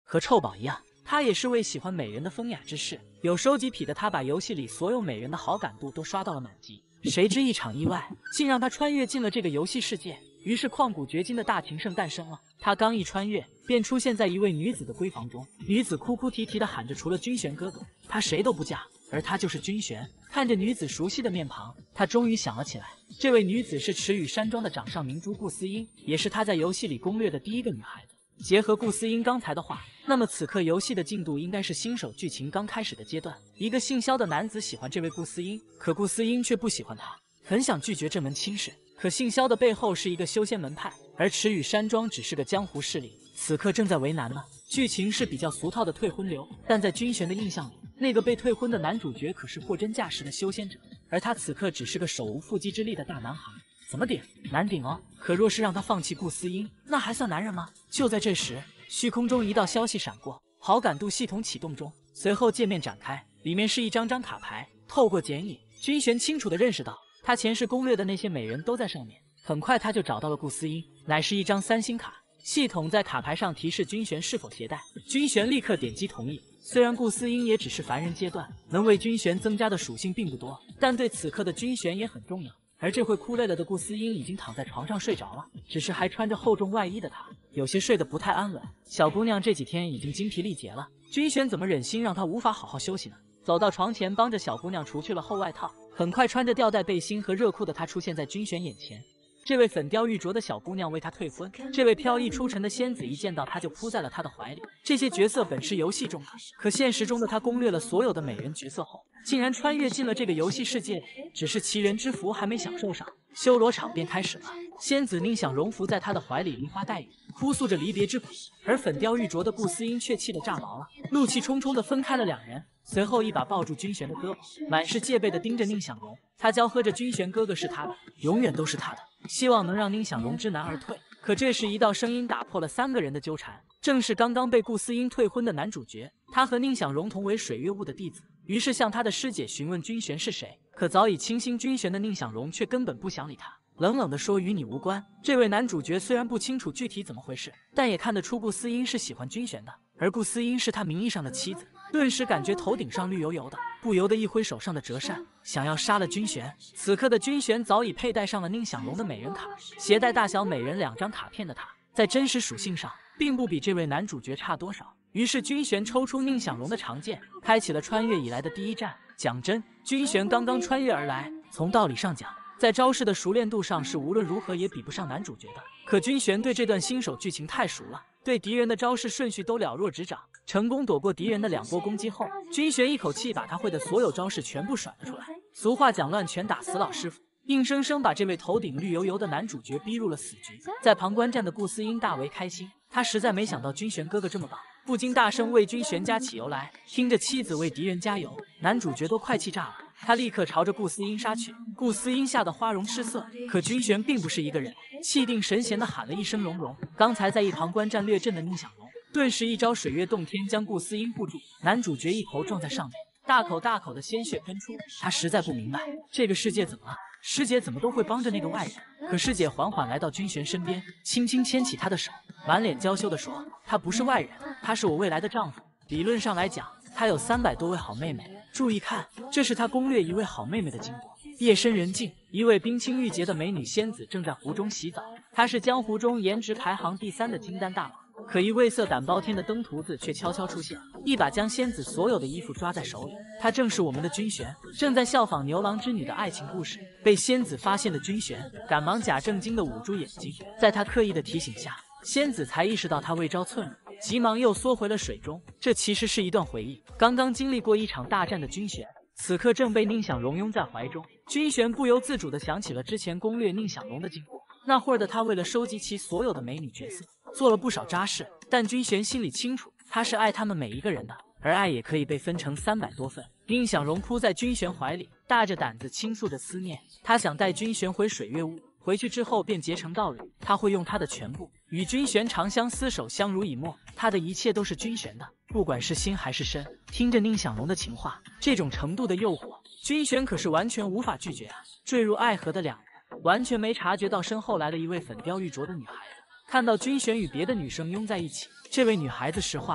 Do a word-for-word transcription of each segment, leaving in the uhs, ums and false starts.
和臭宝一样，他也是位喜欢美人的风雅之士。有收集癖的他，把游戏里所有美人的好感度都刷到了满级。谁知一场意外，竟让他穿越进了这个游戏世界。于是旷古绝今的大情圣诞生了。他刚一穿越，便出现在一位女子的闺房中。女子哭哭啼啼的喊着：“除了君玄哥哥，她谁都不嫁。”而他就是君玄。看着女子熟悉的面庞，他终于想了起来，这位女子是池雨山庄的掌上明珠顾思英，也是他在游戏里攻略的第一个女孩子。结合顾思英刚才的话，那么此刻游戏的进度应该是新手剧情刚开始的阶段。一个姓萧的男子喜欢这位顾思英，可顾思英却不喜欢他，很想拒绝这门亲事。可姓萧的背后是一个修仙门派，而池雨山庄只是个江湖势力，此刻正在为难呢。剧情是比较俗套的退婚流，但在君玄的印象里，那个被退婚的男主角可是货真价实的修仙者，而他此刻只是个手无缚鸡之力的大男孩。怎么顶？难顶哦！可若是让他放弃顾思英，那还算男人吗？就在这时，虚空中一道消息闪过，好感度系统启动中。随后界面展开，里面是一张张卡牌，透过剪影，君玄清楚地认识到，他前世攻略的那些美人都在上面。很快他就找到了顾思英，乃是一张三星卡。系统在卡牌上提示君玄是否携带，君玄立刻点击同意。虽然顾思英也只是凡人阶段，能为君玄增加的属性并不多，但对此刻的君玄也很重要。而这会哭累了的顾思英已经躺在床上睡着了，只是还穿着厚重外衣的她，有些睡得不太安稳。小姑娘这几天已经精疲力竭了，君玄怎么忍心让她无法好好休息呢？走到床前，帮着小姑娘除去了厚外套。很快，穿着吊带背心和热裤的她出现在君玄眼前。这位粉雕玉琢的小姑娘为他退婚，这位飘逸出尘的仙子一见到他就扑在了他的怀里。这些角色本是游戏中的，可现实中的他攻略了所有的美人角色后，竟然穿越进了这个游戏世界里。只是奇人之福还没享受上，修罗场便开始了。仙子宁想荣伏在他的怀里，梨花带雨，哭诉着离别之苦。而粉雕玉琢的顾思英却气得炸毛了，怒气冲冲地分开了两人。随后一把抱住君玄的胳膊，满是戒备地盯着宁享荣。他娇喝着：“君玄哥哥是他的，永远都是他的。”希望能让宁享荣知难而退。可这时一道声音打破了三个人的纠缠，正是刚刚被顾思英退婚的男主角。他和宁享荣同为水月雾的弟子，于是向他的师姐询问君玄是谁。可早已倾心君玄的宁享荣却根本不想理他，冷冷地说：“与你无关。”这位男主角虽然不清楚具体怎么回事，但也看得出顾思英是喜欢君玄的，而顾思英是他名义上的妻子。顿时感觉头顶上绿油油的，不由得一挥手上的折扇，想要杀了君玄。此刻的君玄早已佩戴上了宁享荣的美人卡，携带大小美人两张卡片的他，在真实属性上并不比这位男主角差多少。于是君玄抽出宁享荣的长剑，开启了穿越以来的第一战。讲真，君玄刚刚穿越而来，从道理上讲，在招式的熟练度上是无论如何也比不上男主角的。可君玄对这段新手剧情太熟了，对敌人的招式顺序都了若指掌，成功躲过敌人的两波攻击后，君玄一口气把他会的所有招式全部甩了出来。俗话讲，乱拳打死老师傅，硬生生把这位头顶绿油油的男主角逼入了死局。在旁观战的顾思英大为开心，他实在没想到君玄哥哥这么棒，不禁大声为君玄加起油来。听着妻子为敌人加油，男主角都快气炸了。他立刻朝着顾思英杀去，顾思英吓得花容失色。可君玄并不是一个人，气定神闲地喊了一声“龙龙”。刚才在一旁观战略阵的宁享荣，顿时一招水月洞天将顾思英护住。男主角一头撞在上面，大口大口的鲜血喷出。他实在不明白这个世界怎么了，师姐怎么都会帮着那个外人。可师姐缓缓来到君玄身边，轻轻牵起他的手，满脸娇羞地说：“他不是外人，他是我未来的丈夫。理论上来讲，他有三百多位好妹妹。注意看，这是他攻略一位好妹妹的经过。”夜深人静，一位冰清玉洁的美女仙子正在湖中洗澡。她是江湖中颜值排行第三的金丹大王，可一位色胆包天的登徒子却悄悄出现，一把将仙子所有的衣服抓在手里。他正是我们的君玄，正在效仿牛郎织女的爱情故事。被仙子发现的君玄赶忙假正经的捂住眼睛，在他刻意的提醒下，仙子才意识到他未招寸辱，急忙又缩回了水中。这其实是一段回忆，刚刚经历过一场大战的君玄，此刻正被宁享荣拥在怀中。君玄不由自主地想起了之前攻略宁享荣的经过，那会儿的他为了收集其所有的美女角色，做了不少渣事。但君玄心里清楚，他是爱他们每一个人的，而爱也可以被分成三百多份。宁享荣扑在君玄怀里，大着胆子倾诉着思念。他想带君玄回水月屋，回去之后便结成道侣，他会用他的全部与君玄长相厮守，相濡以沫。他的一切都是君玄的，不管是心还是身。听着宁享荣的情话，这种程度的诱惑，君玄可是完全无法拒绝啊！坠入爱河的两人完全没察觉到身后来了一位粉雕玉琢的女孩子。看到君玄与别的女生拥在一起，这位女孩子石化了，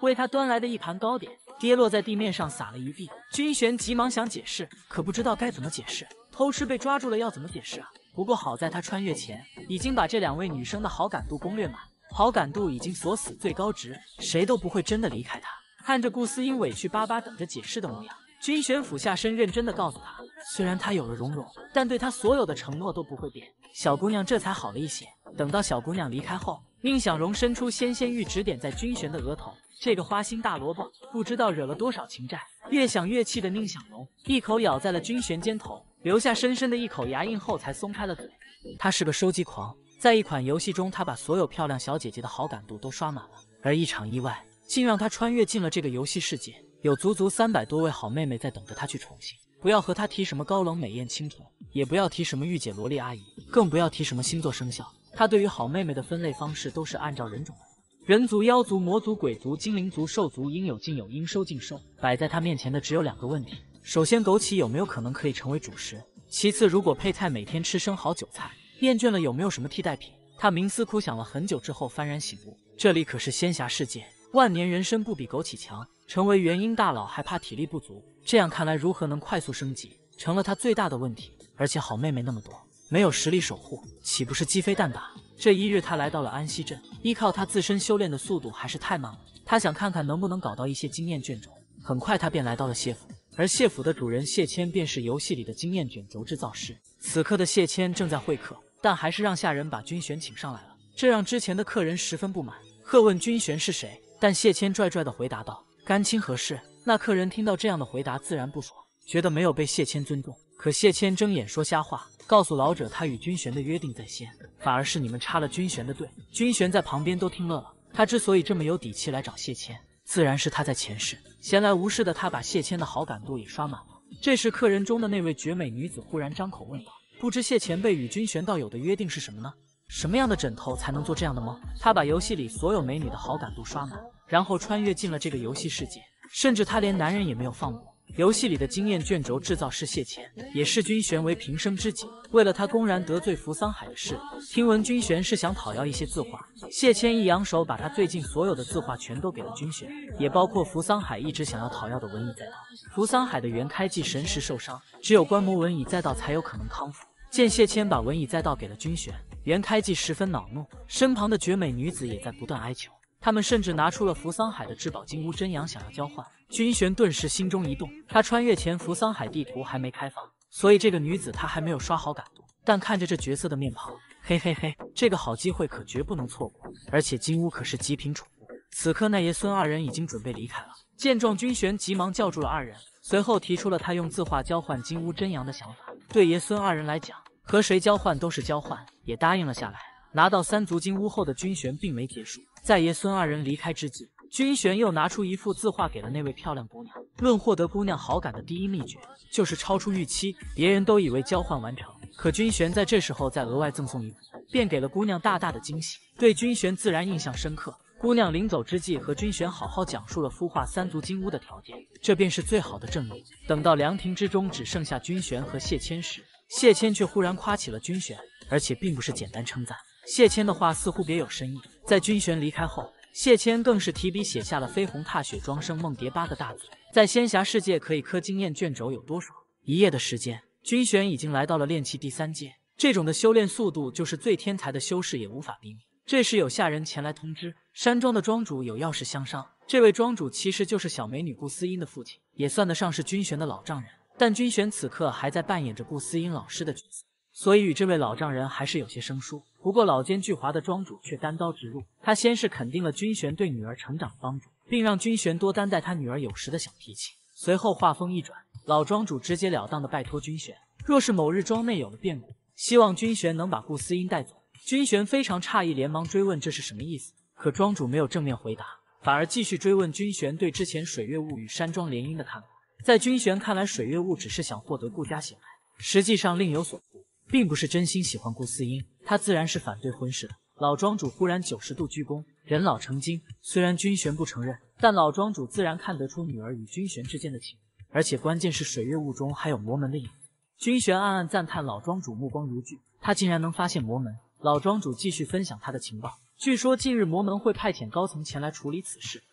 为他端来的一盘糕点跌落在地面上，洒了一地。君玄急忙想解释，可不知道该怎么解释。偷吃被抓住了，要怎么解释啊？不过好在他穿越前已经把这两位女生的好感度攻略满，好感度已经锁死最高值，谁都不会真的离开他。看着顾思英委屈巴巴等着解释的模样，君玄俯下身认真的告诉他，虽然他有了蓉蓉，但对他所有的承诺都不会变。小姑娘这才好了一些。等到小姑娘离开后，宁小荣伸出纤纤玉指点在君玄的额头，这个花心大萝卜不知道惹了多少情债。越想越气的宁小荣一口咬在了君玄肩头，留下深深的一口牙印后才松开了嘴。他是个收集狂，在一款游戏中，他把所有漂亮小姐姐的好感度都刷满了，而一场意外竟让他穿越进了这个游戏世界，有足足三百多位好妹妹在等着他去宠幸。不要和他提什么高冷美艳清纯，也不要提什么御姐萝莉阿姨，更不要提什么星座生肖。他对于好妹妹的分类方式都是按照人种的，人族、妖族、魔族、鬼族、精灵族、兽族，应有尽有，应收尽收。摆在他面前的只有两个问题：首先，枸杞有没有可能可以成为主食？其次，如果配菜每天吃生蚝韭菜，厌倦了有没有什么替代品？他冥思苦想了很久之后幡然醒悟，这里可是仙侠世界，万年人参不比枸杞强，成为元婴大佬还怕体力不足，这样看来如何能快速升级，成了他最大的问题。而且好妹妹那么多，没有实力守护，岂不是鸡飞蛋打？这一日，他来到了安息镇，依靠他自身修炼的速度还是太慢了，他想看看能不能搞到一些经验卷轴。很快他便来到了谢府，而谢府的主人谢谦便是游戏里的经验卷轴制造师。此刻的谢谦正在会客，但还是让下人把君玄请上来了，这让之前的客人十分不满，喝问君玄是谁。但谢谦拽拽地回答道：干亲何事？那客人听到这样的回答自然不爽，觉得没有被谢谦尊重。可谢谦睁眼说瞎话，告诉老者他与君玄的约定在先，反而是你们插了君玄的队。君玄在旁边都听乐了，他之所以这么有底气来找谢谦，自然是他在前世闲来无事的他把谢谦的好感度也刷满了。这时客人中的那位绝美女子忽然张口问道：不知谢前辈与君玄道友的约定是什么呢？什么样的枕头才能做这样的梦？他把游戏里所有美女的好感度刷满，然后穿越进了这个游戏世界，甚至他连男人也没有放过。游戏里的经验卷轴制造师谢谦也视君玄为平生知己，为了他公然得罪扶桑海的事，听闻君玄是想讨要一些字画，谢谦一扬手把他最近所有的字画全都给了君玄，也包括扶桑海一直想要讨要的文以载道。扶桑海的元开季神识受伤，只有观摩文以载道才有可能康复。见谢谦把文以载道给了君玄，元开季十分恼怒，身旁的绝美女子也在不断哀求，他们甚至拿出了扶桑海的至宝金乌真阳想要交换。君玄顿时心中一动，他穿越前扶桑海地图还没开放，所以这个女子他还没有刷好感度，但看着这角色的面庞，嘿嘿嘿，这个好机会可绝不能错过。而且金乌可是极品宠物。此刻奈爷孙二人已经准备离开了，见状君玄急忙叫住了二人，随后提出了他用字画交换金乌真阳的想法。对爷孙二人来讲，和谁交换都是交换，也答应了下来。拿到三足金乌后的君玄并没结束，在爷孙二人离开之际，君玄又拿出一幅字画给了那位漂亮姑娘。论获得姑娘好感的第一秘诀，就是超出预期。别人都以为交换完成，可君玄在这时候再额外赠送一幅，便给了姑娘大大的惊喜，对君玄自然印象深刻。姑娘临走之际和君玄好好讲述了孵化三足金乌的条件，这便是最好的证明。等到凉亭之中只剩下君玄和谢谦时，谢谦却忽然夸起了君玄，而且并不是简单称赞。谢谦的话似乎别有深意。在君玄离开后，谢谦更是提笔写下了飞鸿踏雪庄生梦蝶八个大字，在仙侠世界可以磕经验卷轴有多爽？一夜的时间，君玄已经来到了炼气第三阶，这种的修炼速度就是最天才的修士也无法比拟。这时有下人前来通知，山庄的庄主有要事相商。这位庄主其实就是小美女顾思音的父亲，也算得上是君玄的老丈人，但君玄此刻还在扮演着顾思音老师的角色，所以与这位老丈人还是有些生疏。不过老奸巨猾的庄主却单刀直入，他先是肯定了君玄对女儿成长的帮助，并让君玄多担待他女儿有时的小脾气。随后话锋一转，老庄主直截了当的拜托君玄，若是某日庄内有了变故，希望君玄能把顾思音带走。君玄非常诧异，连忙追问这是什么意思，可庄主没有正面回答，反而继续追问君玄对之前水月雾与山庄联姻的看法。在君玄看来，水月雾只是想获得顾家血脉，实际上另有所图，并不是真心喜欢顾思音，他自然是反对婚事的。老庄主忽然九十度鞠躬，人老成精。虽然君玄不承认，但老庄主自然看得出女儿与君玄之间的情，而且关键是水月雾中还有魔门的影子。君玄暗暗赞叹老庄主目光如炬，他竟然能发现魔门。老庄主继续分享他的情报，据说近日魔门会派遣高层前来处理此事，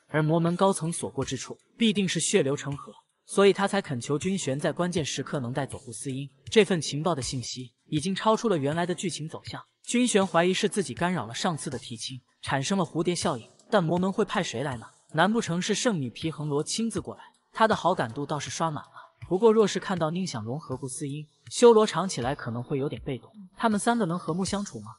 而魔门高层所过之处必定是血流成河，所以他才恳求君玄在关键时刻能带走顾思英。这份情报的信息已经超出了原来的剧情走向，君玄怀疑是自己干扰了上次的提亲，产生了蝴蝶效应。但魔门会派谁来呢？难不成是圣女皮恒罗亲自过来？他的好感度倒是刷满了。不过若是看到宁想融合顾思英，修罗场起来可能会有点被动。他们三个能和睦相处吗？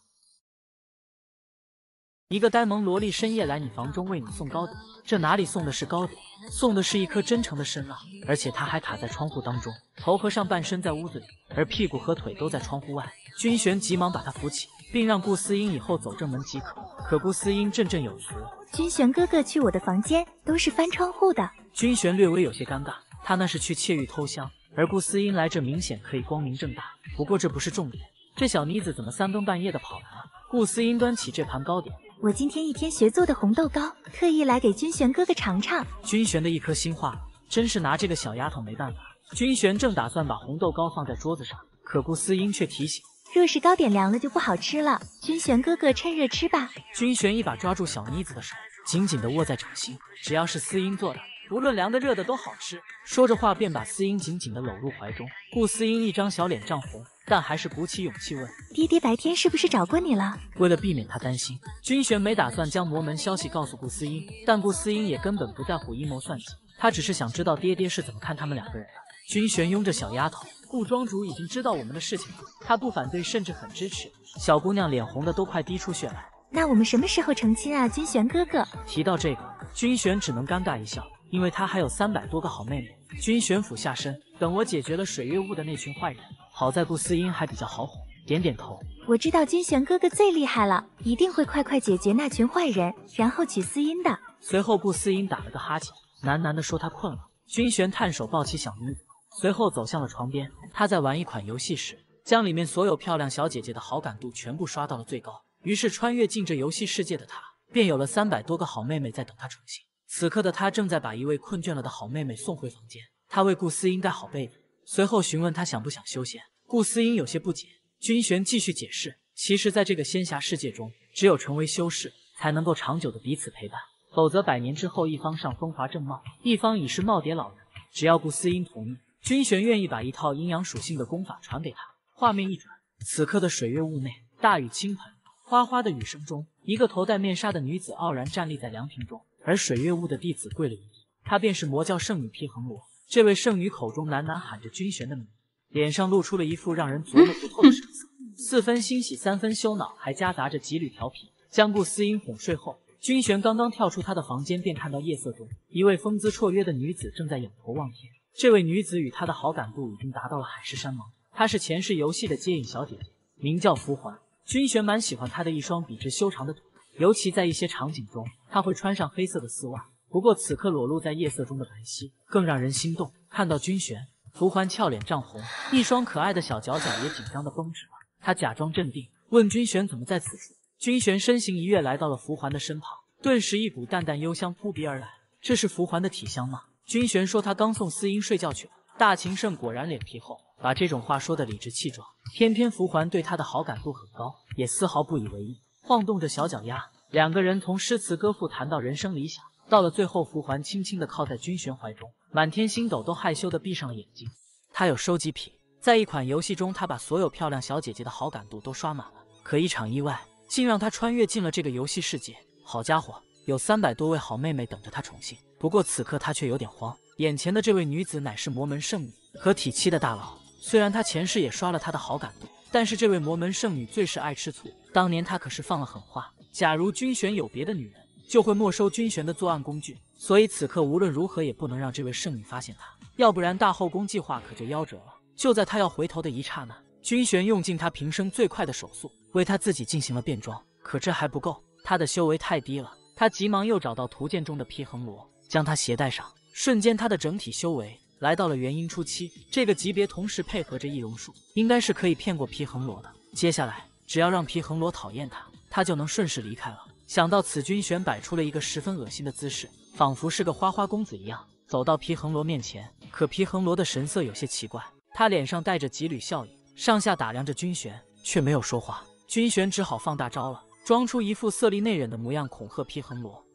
一个呆萌萝莉深夜来你房中为你送糕点，这哪里送的是糕点，送的是一颗真诚的深爱，而且他还卡在窗户当中，头和上半身在屋子里，而屁股和腿都在窗户外。君玄急忙把他扶起，并让顾思英以后走正门即可。可顾思英振振有词： 君玄哥哥去我的房间都是翻窗户的。 君玄略微有些尴尬，他那是去窃玉偷香，而顾思英来这明显可以光明正大。不过这不是重点，这小妮子怎么三更半夜的跑来了？顾思英端起这盘糕点， 我今天一天学做的红豆糕，特意来给君玄哥哥尝尝。 君玄的一颗心化了，真是拿这个小丫头没办法。君玄正打算把红豆糕放在桌子上，可顾思英却提醒： 若是糕点凉了就不好吃了，君玄哥哥趁热吃吧。 君玄一把抓住小妮子的手，紧紧地握在掌心。只要是思英做的，无论凉的热的都好吃。说着话便把思英紧紧地搂入怀中。顾思英一张小脸涨红，但还是鼓起勇气问： 爹爹白天是不是找过你了？ 为了避免他担心，君玄没打算将魔门消息告诉顾思英，但顾思英也根本不在乎阴谋算计，他只是想知道爹爹是怎么看他们两个人的。君玄拥着小丫头，顾庄主已经知道我们的事情了，他不反对，甚至很支持。小姑娘脸红的都快滴出血来。 那我们什么时候成亲啊，君玄哥哥？ 提到这个，君玄只能尴尬一笑，因为他还有三百多个好妹妹。君玄俯下身，等我解决了水月雾的那群坏人。好在顾思英还比较好哄，点点头。 我知道君玄哥哥最厉害了，一定会快快解决那群坏人，然后娶思音的。 随后顾思英打了个哈欠，喃喃地说她困了。君玄探手抱起小妮子，随后走向了床边。他在玩一款游戏时，将里面所有漂亮小姐姐的好感度全部刷到了最高。于是穿越进这游戏世界的他，便有了三百多个好妹妹在等他成亲。此刻的他正在把一位困倦了的好妹妹送回房间，他为顾思英盖好被子，随后询问她想不想修仙。顾思英有些不解，君玄继续解释，其实在这个仙侠世界中，只有成为修士才能够长久的彼此陪伴，否则百年之后一方上风华正茂，一方已是耄耋老人。只要顾思英同意，君玄愿意把一套阴阳属性的功法传给他。画面一转，此刻的水月雾内，大雨倾盆，哗哗的雨声中，一个头戴面纱的女子傲然站立在凉亭中，而水月雾的弟子跪了一地，她便是魔教圣女皮恒罗。这位圣女口中喃喃喊着君玄的名字，脸上露出了一副让人琢磨不透的神色，四分欣喜，三分羞恼，还夹杂着几缕调皮。将顾思英哄睡后，君玄刚刚跳出他的房间，便看到夜色中一位风姿绰约的女子正在仰头望天。这位女子与他的好感度已经达到了海誓山盟，她是前世游戏的接引小姐姐，名叫福环。君玄蛮喜欢她的一双笔直修长的腿，尤其在一些场景中，她会穿上黑色的丝袜。不过此刻裸露在夜色中的白皙更让人心动。看到君玄，福环俏脸涨红，一双可爱的小脚脚也紧张的绷直了。她假装镇定，问君玄怎么在此处。君玄身形一跃，来到了福环的身旁，顿时一股淡淡幽香扑鼻而来。这是福环的体香吗？君玄说他刚送思音睡觉去了。大情圣果然脸皮厚，把这种话说得理直气壮。偏偏福环对他的好感度很高，也丝毫不以为意，晃动着小脚丫，两个人从诗词歌赋谈到人生理想。到了最后，福环轻轻地靠在君玄怀中，满天星斗都害羞地闭上了眼睛。他有收集癖，在一款游戏中，他把所有漂亮小姐姐的好感度都刷满了。可一场意外竟让他穿越进了这个游戏世界。好家伙，有三百多位好妹妹等着他宠幸。不过此刻他却有点慌，眼前的这位女子乃是魔门圣女，和体期的大佬。虽然他前世也刷了他的好感度，但是这位魔门圣女最是爱吃醋。当年他可是放了狠话，假如君玄有别的女人，就会没收君玄的作案工具。所以此刻无论如何也不能让这位圣女发现他，要不然大后宫计划可就夭折了。就在他要回头的一刹那，君玄用尽他平生最快的手速，为他自己进行了变装。可这还不够，他的修为太低了。他急忙又找到图鉴中的皮恒罗，将他携带上。瞬间他的整体修为来到了元婴初期，这个级别同时配合着易容术，应该是可以骗过皮恒罗的。接下来只要让皮恒罗讨厌他，他就能顺势离开了。想到此，君玄摆出了一个十分恶心的姿势，仿佛是个花花公子一样，走到皮恒罗面前。可皮恒罗的神色有些奇怪，他脸上带着几缕笑意，上下打量着君玄，却没有说话。君玄只好放大招了，装出一副色厉内荏的模样，恐吓皮恒罗。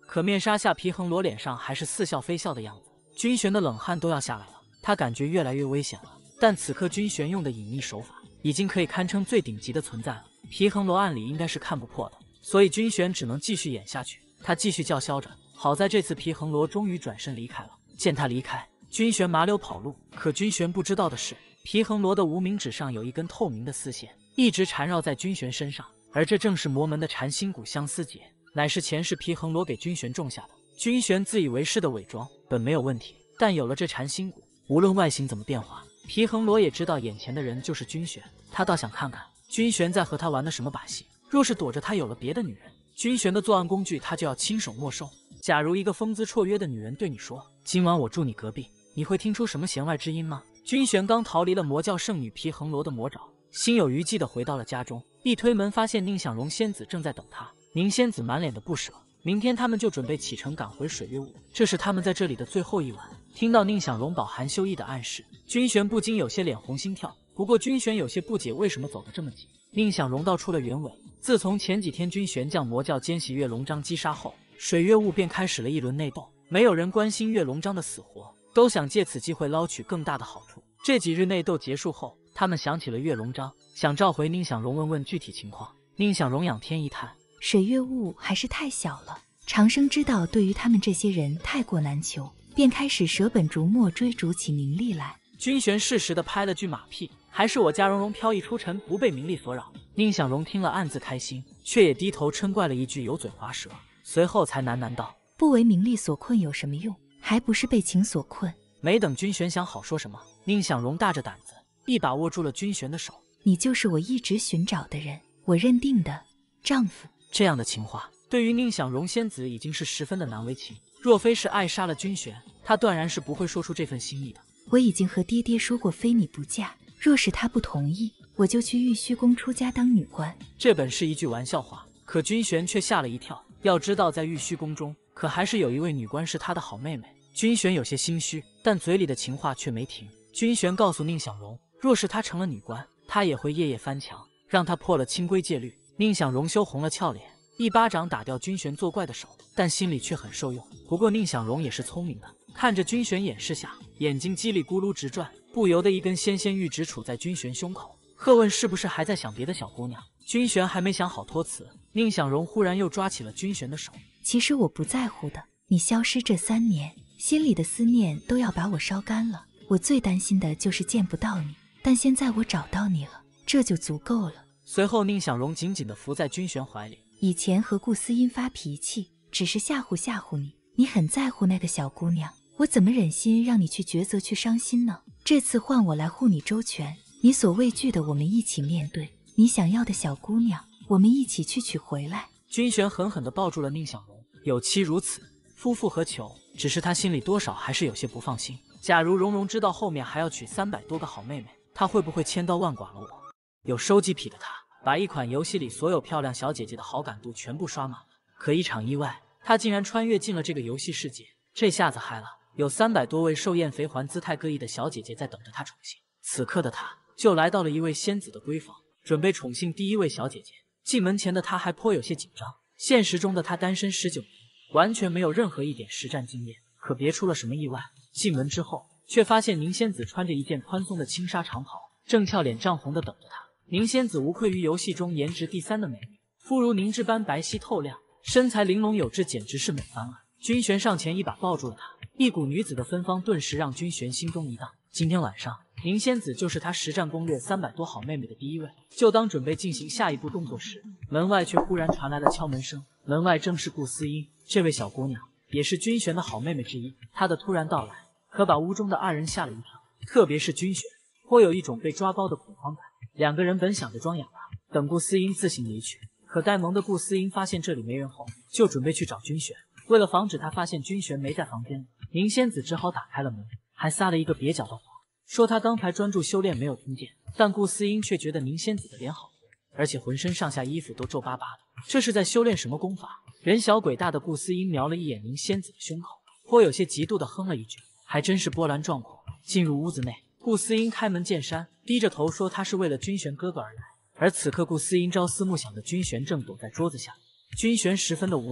可面纱下皮恒罗脸上还是似笑非笑的样子。君璇的冷汗都要下来了，他感觉越来越危险了。但此刻君璇用的隐秘手法已经可以堪称最顶级的存在了，皮恒罗暗里应该是看不破的，所以君璇只能继续演下去。他继续叫嚣着。好在这次皮恒罗终于转身离开了。见他离开，君璇麻溜跑路。可君璇不知道的是，皮恒罗的无名指上有一根透明的丝线，一直缠绕在君璇身上，而这正是魔门的禅心骨相思结，乃是前世皮恒罗给君璇种下的。君璇自以为是的伪装本没有问题，但有了这禅心骨，无论外形怎么变化，皮恒罗也知道眼前的人就是君璇。他倒想看看君璇在和他玩的什么把戏。若是躲着他有了别的女人，君璇的作案工具他就要亲手没收。假如一个风姿绰约的女人对你说，今晚我住你隔壁，你会听出什么弦外之音吗？君璇刚逃离了魔教圣女皮恒罗的魔爪，心有余悸地回到了家中。一推门发现宁享荣仙子正在等他。宁仙子满脸的不舍，明天他们就准备启程赶回水月坞，这是他们在这里的最后一晚。听到宁享荣饱含羞意的暗示，君璇不禁有些脸红心跳。不过君璇有些不解为什么走得这么急。宁享荣道出了原委，自从前几天君璇将魔教奸细岳龙章击杀后，水月坞便开始了一轮内斗，没有人关心岳龙章的死活，都想借此机会捞取更大的好处。这几日内斗结束后，他们想起了岳龙章，想召回宁享荣问问具体情况。宁享荣仰天一叹， 水月坞还是太小了，长生之道对于他们这些人太过难求，便开始舍本逐末追逐起名利来。 君璇适时地拍了句马屁，还是我家蓉蓉飘逸出尘，不被名利所扰。宁享荣听了暗自开心，却也低头嗔怪了一句油嘴滑舌，随后才喃喃道， 不为名利所困有什么用，还不是被情所困。 没等君璇想好说什么，宁享荣大着胆子一把握住了君璇的手， 你就是我一直寻找的人，我认定的丈夫。 这样的情话对于宁享荣仙子已经是十分的难为情，若非是爱杀了君璇，她断然是不会说出这份心意的。 我已经和爹爹说过非你不嫁，若是他不同意，我就去玉虚宫出家当女官。 这本是一句玩笑话，可君璇却吓了一跳。要知道在玉虚宫中可还是有一位女官是她的好妹妹。君璇有些心虚，但嘴里的情话却没停。君璇告诉宁享荣，若是她成了女官，她也会夜夜翻墙，让她破了清规戒律。宁享荣羞红了俏脸，一巴掌打掉君璇作怪的手，但心里却很受用。不过宁享荣也是聪明的，看着君璇掩饰下，眼睛叽里咕噜直转，不由得一根纤纤玉指杵在君璇胸口。喝问是不是还在想别的小姑娘？君璇还没想好托辞，宁享荣忽然又抓起了君璇的手。 其实我不在乎的，你消失这三年，心里的思念都要把我烧干了。我最担心的就是见不到你，但现在我找到你了，这就足够了。 随后宁享荣紧紧地伏在君璇怀里。 以前和顾思音发脾气，只是吓唬吓唬你，你很在乎那个小姑娘，我怎么忍心让你去抉择去伤心呢？这次换我来护你周全，你所畏惧的我们一起面对，你想要的小姑娘我们一起去取回来。 君璇狠狠地抱住了宁享荣，有妻如此，夫复何求？只是他心里多少还是有些不放心。假如蓉蓉知道后面还要娶三百多个好妹妹，她会不会千刀万剐了我？有收集癖的他，把一款游戏里所有漂亮小姐姐的好感度全部刷满了。可一场意外，他竟然穿越进了这个游戏世界，这下子嗨了，有三百多位寿宴肥环、姿态各异的小姐姐在等着他宠幸。此刻的他就来到了一位仙子的闺房，准备宠幸第一位小姐姐。进门前的他还颇有些紧张，现实中的他单身十九年，完全没有任何一点实战经验。可别出了什么意外，进门之后却发现宁仙子穿着一件宽松的轻纱长袍，正俏脸涨红的等着他。宁仙子无愧于游戏中颜值第三的美女，肤如凝脂般白皙透亮，身材玲珑有致，简直是美翻了。君璇上前一把抱住了她，一股女子的芬芳顿时让君璇心中一荡。今天晚上宁仙子就是他实战攻略三百多好妹妹的第一位。就当准备进行下一步动作时，门外却忽然传来了敲门声。门外正是顾思音，这位小姑娘也是君璇的好妹妹之一。她的突然到来可把屋中的二人吓了一跳，特别是君璇，颇有一种被抓包的恐慌感。两个人本想着装哑巴，等顾思音自行离去，可呆萌的顾思音发现这里没人后，就准备去找君璇。为了防止他发现君璇没在房间，宁仙子只好打开了门，还撒了一个蹩脚的谎，说他刚才专注修炼没有听见。但顾思音却觉得宁仙子的脸好红，而且浑身上下衣服都皱巴巴的，这是在修炼什么功法？人小鬼大的顾思音瞄了一眼宁仙子的胸口，颇有些嫉妒的哼了一句，还真是波澜壮阔。进入屋子内，顾思音开门见山，低着头说他是为了君璇哥哥而来。而此刻顾思音朝思暮想的君璇正躲在桌子下，君璇十分的无奈，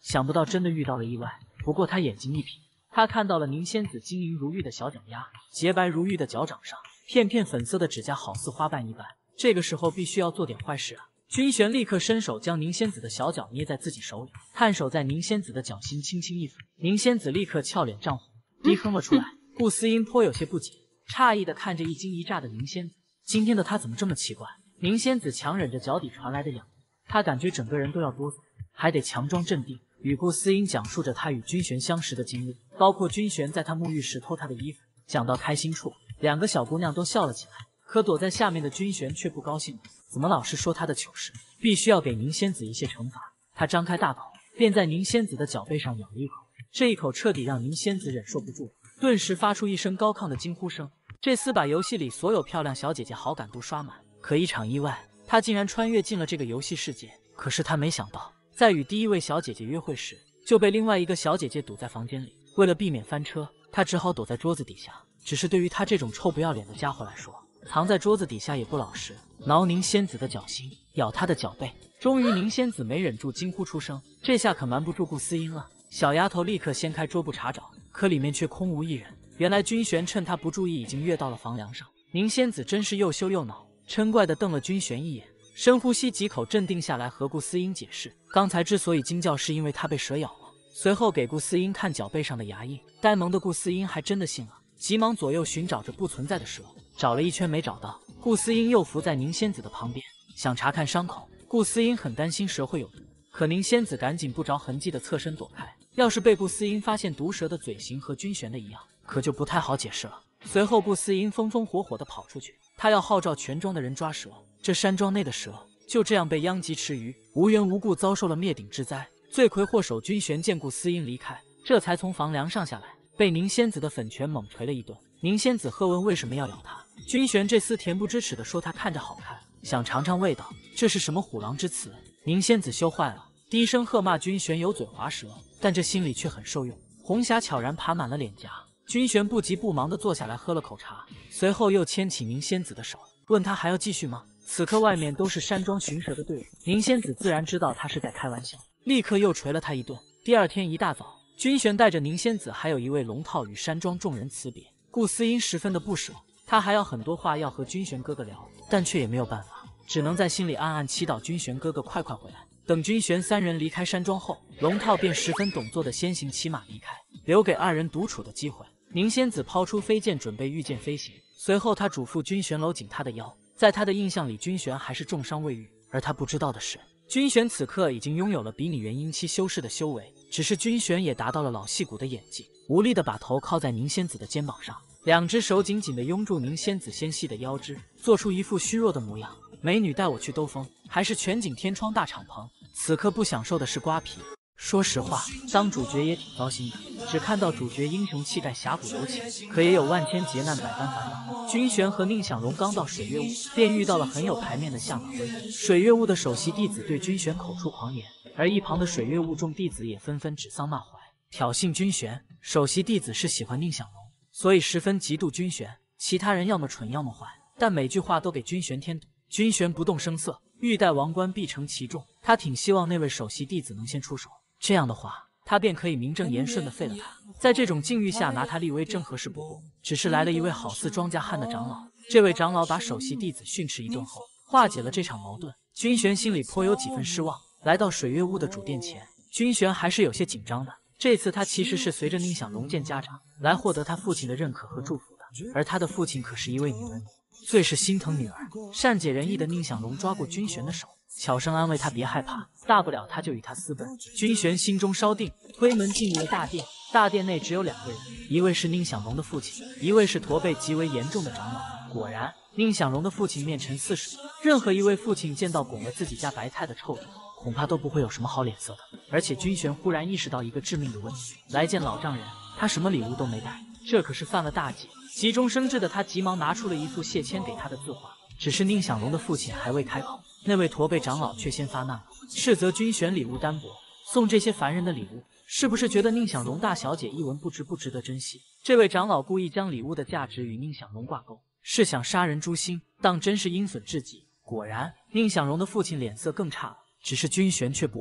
想不到真的遇到了意外。不过他眼睛一瞥，他看到了宁仙子晶莹如玉的小脚丫，洁白如玉的脚掌上，片片粉色的指甲好似花瓣一般。这个时候必须要做点坏事啊！君玄立刻伸手将宁仙子的小脚捏在自己手里，探手在宁仙子的脚心轻轻一抚，宁仙子立刻俏脸涨红，低哼了出来。顾思音颇有些不解，诧异的看着一惊一乍的宁仙子，今天的她怎么这么奇怪？宁仙子强忍着脚底传来的痒，她感觉整个人都要哆嗦，还得强装镇定，与顾思音讲述着她与君玄相识的经历，包括君玄在她沐浴时偷她的衣服。讲到开心处，两个小姑娘都笑了起来，可躲在下面的君玄却不高兴了。怎么老是说她的糗事？必须要给宁仙子一些惩罚。他张开大口，便在宁仙子的脚背上咬了一口，这一口彻底让宁仙子忍受不住，顿时发出一声高亢的惊呼声。这厮把游戏里所有漂亮小姐姐好感度刷满，可一场意外，他竟然穿越进了这个游戏世界。可是他没想到，在与第一位小姐姐约会时，就被另外一个小姐姐堵在房间里。为了避免翻车，他只好躲在桌子底下。只是对于他这种臭不要脸的家伙来说，藏在桌子底下也不老实，挠宁仙子的脚心，咬她的脚背。终于宁仙子没忍住惊呼出声，这下可瞒不住顾思音了。小丫头立刻掀开桌布查找，可里面却空无一人。原来君玄趁她不注意已经跃到了房梁上。宁仙子真是又羞又恼，嗔怪地瞪了君玄一眼，深呼吸几口镇定下来，和顾思音解释刚才之所以惊叫是因为她被蛇咬了。随后给顾思音看脚背上的牙印，呆萌的顾思音还真的信了，急忙左右寻找着不存在的蛇，找了一圈没找到。顾思音又伏在宁仙子的旁边，想查看伤口。顾思音很担心蛇会有毒，可宁仙子赶紧不着痕迹的侧身躲开。要是被顾思音发现毒蛇的嘴型和君玄的一样，可就不太好解释了。随后顾思音风风火火的跑出去，他要号召全庄的人抓蛇。这山庄内的蛇就这样被殃及池鱼，无缘无故遭受了灭顶之灾。罪魁祸首君玄见顾思音离开，这才从房梁上下来，被宁仙子的粉拳猛捶了一顿。宁仙子喝问为什么要咬他，君玄这厮恬不知耻的说他看着好看，想尝尝味道。这是什么虎狼之词？宁仙子羞坏了，低声喝骂君玄油嘴滑舌，但这心里却很受用。红霞悄然爬满了脸颊，君玄不急不忙地坐下来喝了口茶，随后又牵起宁仙子的手，问他还要继续吗？此刻外面都是山庄寻蛇的队伍，宁仙子自然知道他是在开玩笑，立刻又捶了他一顿。第二天一大早，君玄带着宁仙子还有一位龙套与山庄众人辞别。顾思音十分的不舍，他还有很多话要和君玄哥哥聊，但却也没有办法，只能在心里暗暗祈祷君玄哥哥快快回来。等君玄三人离开山庄后，龙套便十分懂作的先行骑马离开，留给二人独处的机会。宁仙子抛出飞剑准备御剑飞行，随后他嘱咐君玄搂紧他的腰。在他的印象里，君玄还是重伤未愈，而他不知道的是，君玄此刻已经拥有了比拟元婴期修士的修为，只是君玄也达到了老戏骨的演技，无力的把头靠在宁仙子的肩膀上，两只手紧紧的拥住宁仙子纤细的腰肢，做出一副虚弱的模样。美女带我去兜风，还是全景天窗大敞篷？此刻不享受的是瓜皮。说实话，当主角也挺糟心的，只看到主角英雄气概侠骨柔情，可也有万千劫难百般烦恼。君玄和宁享荣刚到水月坞，便遇到了很有排面的下马威。水月坞的首席弟子对君玄口出狂言，而一旁的水月坞众弟子也纷纷指桑骂槐，挑衅君玄。首席弟子是喜欢宁享荣，所以十分嫉妒君玄，其他人要么蠢要么坏，但每句话都给君玄添堵。君玄不动声色，欲戴王冠必承其重，他挺希望那位首席弟子能先出手，这样的话他便可以名正言顺地废了他。在这种境遇下拿他立威正合适不过，只是来了一位好似庄稼汉的长老。这位长老把首席弟子训斥一顿后，化解了这场矛盾。君玄心里颇有几分失望，来到水月坞的主殿前，君玄还是有些紧张的。这次他其实是随着宁享荣见家长来获得他父亲的认可和祝福的，而他的父亲可是一位女人，最是心疼女儿。善解人意的宁享荣抓过君玄的手，悄声安慰他别害怕，大不了他就与他私奔。君玄心中稍定，推门进入了大殿。大殿内只有两个人，一位是宁享荣的父亲，一位是驼背极为严重的长老。果然，宁享荣的父亲面沉似水，任何一位父亲见到拱了自己家白菜的臭人，恐怕都不会有什么好脸色的。而且君玄忽然意识到一个致命的问题，来见老丈人，他什么礼物都没带，这可是犯了大忌。急中生智的他急忙拿出了一副谢谦给他的字画，只是宁享荣的父亲还未开口，那位驼背长老却先发难了，斥责君玄礼物单薄，送这些凡人的礼物，是不是觉得宁享荣大小姐一文不值，不值得珍惜？这位长老故意将礼物的价值与宁享荣挂钩，是想杀人诛心，当真是阴损至极。果然，宁享荣的父亲脸色更差了，只是君玄却不慌，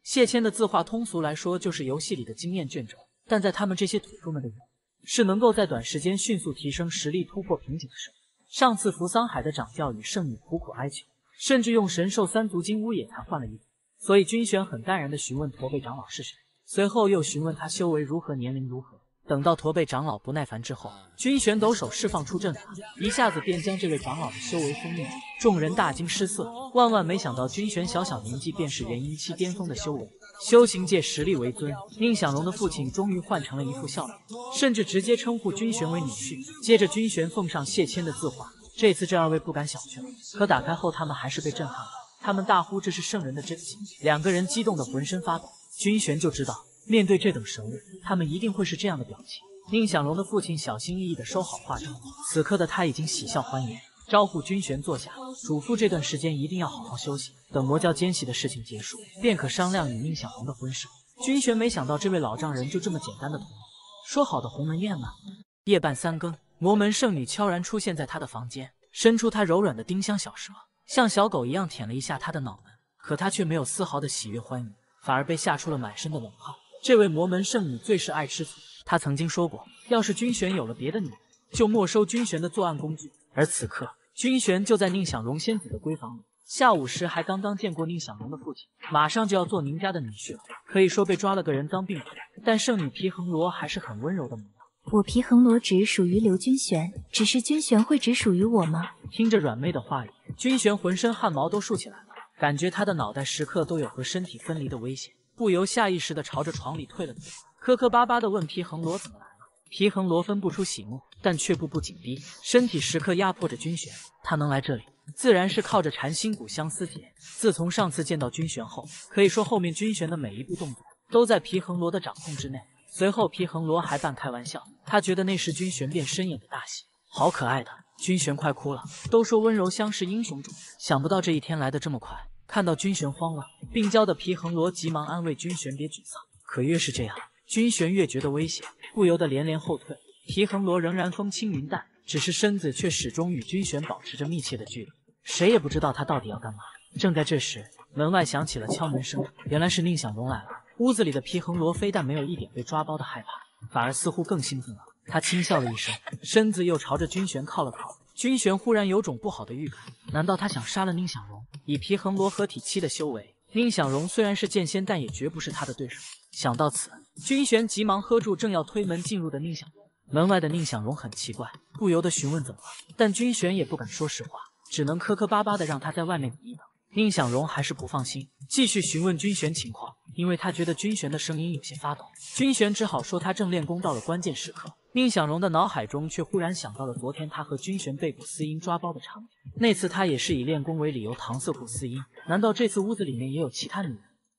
谢谦的字画通俗来说就是游戏里的经验卷轴，但在他们这些土著们的眼里，是能够在短时间迅速提升实力、突破瓶颈的生物。上次扶桑海的掌教与圣女苦苦哀求，甚至用神兽三足金乌野谈换了一笔，所以君玄很淡然地询问驼背长老是谁，随后又询问他修为如何、年龄如何。等到驼背长老不耐烦之后，君玄抖手释放出阵法，一下子便将这位长老的修为封印。众人大惊失色，万万没想到君玄小小年纪便是元婴期巅峰的修为，修行界实力为尊。宁享荣的父亲终于换成了一副笑脸，甚至直接称呼君玄为女婿。接着君玄奉上谢谦的字画，这次这二位不敢小觑，可打开后他们还是被震撼了。他们大呼这是圣人的真迹，两个人激动得浑身发抖。君玄就知道面对这等神物，他们一定会是这样的表情。宁享荣的父亲小心翼翼地收好画轴，此刻的他已经喜笑欢颜，招呼君玄坐下，嘱咐这段时间一定要好好休息，等魔教奸细的事情结束，便可商量与宁享荣的婚事。君玄没想到这位老丈人就这么简单的同意。说好的鸿门宴呢？夜半三更，魔门圣女悄然出现在他的房间，伸出她柔软的丁香小舌，像小狗一样舔了一下他的脑门，可他却没有丝毫的喜悦欢愉，反而被吓出了满身的冷汗。这位魔门圣女最是爱吃醋，她曾经说过，要是君玄有了别的女人，就没收君玄的作案工具。而此刻，君玄就在宁享荣仙子的闺房里，下午时还刚刚见过宁享荣的父亲，马上就要做宁家的女婿了，可以说被抓了个人赃并获。但圣女皮恒罗还是很温柔的模样。 我皮恒罗只属于刘君玄，只是君玄会只属于我吗？ 听着软妹的话语，君玄浑身汗毛都竖起来了，感觉他的脑袋时刻都有和身体分离的危险，不由下意识地朝着床里退了退，磕磕巴巴地问皮恒罗怎么来了。皮恒罗分不出喜怒，但却步步紧逼，身体时刻压迫着君玄。他能来这里，自然是靠着禅心谷相思结。自从上次见到君玄后，可以说后面君玄的每一步动作都在皮恒罗的掌控之内。随后皮恒罗还半开玩笑，他觉得那时君玄便深掩的大喜，好可爱的。君玄快哭了，都说温柔乡是英雄主，想不到这一天来得这么快。看到君玄慌了，病娇的皮恒罗急忙安慰君玄别沮丧，可越是这样，君玄越觉得危险，不由得连连后退。皮恒罗仍然风轻云淡，只是身子却始终与君玄保持着密切的距离，谁也不知道他到底要干嘛。正在这时，门外响起了敲门声，原来是宁享荣来了。屋子里的皮恒罗非但没有一点被抓包的害怕，反而似乎更兴奋了。他轻笑了一声，身子又朝着君玄靠了靠。君玄忽然有种不好的预感，难道他想杀了宁享荣？以皮恒罗合体期的修为，宁享荣虽然是剑仙，但也绝不是他的对手。想到此，君玄急忙喝住正要推门进入的宁享荣。门外的宁享荣很奇怪，不由得询问怎么了，但君玄也不敢说实话，只能磕磕巴巴的让他在外面等一等。宁享荣还是不放心，继续询问君玄情况，因为他觉得君玄的声音有些发抖。君玄只好说他正练功到了关键时刻。宁享荣的脑海中却忽然想到了昨天他和君玄被古思音抓包的场景，那次他也是以练功为理由搪塞古思音，难道这次屋子里面也有其他女人？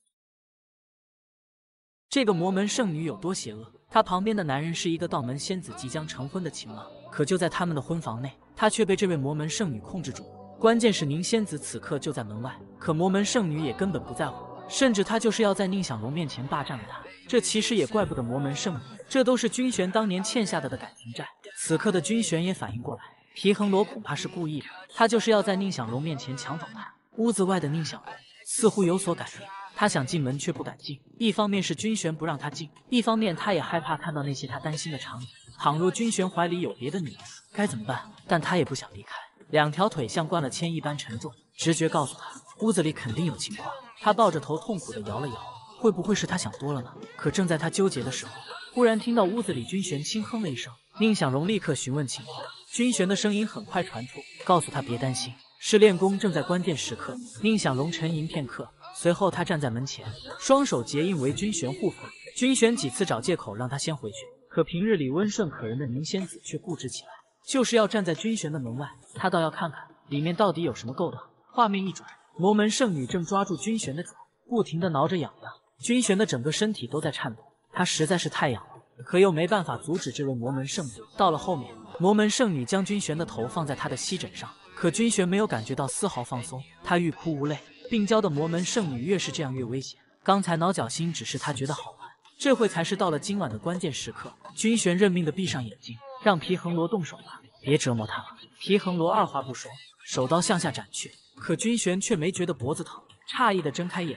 这个魔门圣女有多邪恶？她旁边的男人是一个道门仙子即将成婚的情郎，可就在他们的婚房内，她却被这位魔门圣女控制住。关键是宁仙子此刻就在门外，可魔门圣女也根本不在乎，甚至她就是要在宁享荣面前霸占了他。这其实也怪不得魔门圣女，这都是君玄当年欠下的的感情债。此刻的君玄也反应过来，皮恒罗恐怕是故意的，他就是要在宁享荣面前抢走他。屋子外的宁享荣似乎有所改变，他想进门却不敢进，一方面是君玄不让他进，一方面他也害怕看到那些他担心的场景。倘若君玄怀里有别的女人，该怎么办？但他也不想离开，两条腿像灌了铅一般沉重，直觉告诉他屋子里肯定有情况。他抱着头痛苦地摇了摇，会不会是他想多了呢？可正在他纠结的时候，忽然听到屋子里君玄轻哼了一声。宁享荣立刻询问情况，君玄的声音很快传出，告诉他别担心，是练功正在关键时刻。宁享荣沉吟片刻，随后他站在门前，双手结印为君玄护法。君玄几次找借口让他先回去，可平日里温顺可人的宁仙子却固执起来，就是要站在君玄的门外。他倒要看看里面到底有什么勾当。画面一转，魔门圣女正抓住君玄的脚，不停地挠着痒痒。君玄的整个身体都在颤抖，他实在是太痒了，可又没办法阻止这位魔门圣女。到了后面，魔门圣女将君玄的头放在他的膝枕上，可君玄没有感觉到丝毫放松，他欲哭无泪。病娇的魔门圣女越是这样越危险，刚才挠脚心只是他觉得好玩，这会才是到了今晚的关键时刻。君玄认命的闭上眼睛，让皮恒罗动手吧，别折磨他了。皮恒罗二话不说，手刀向下斩去，可君玄却没觉得脖子疼，诧异的睁开眼睛，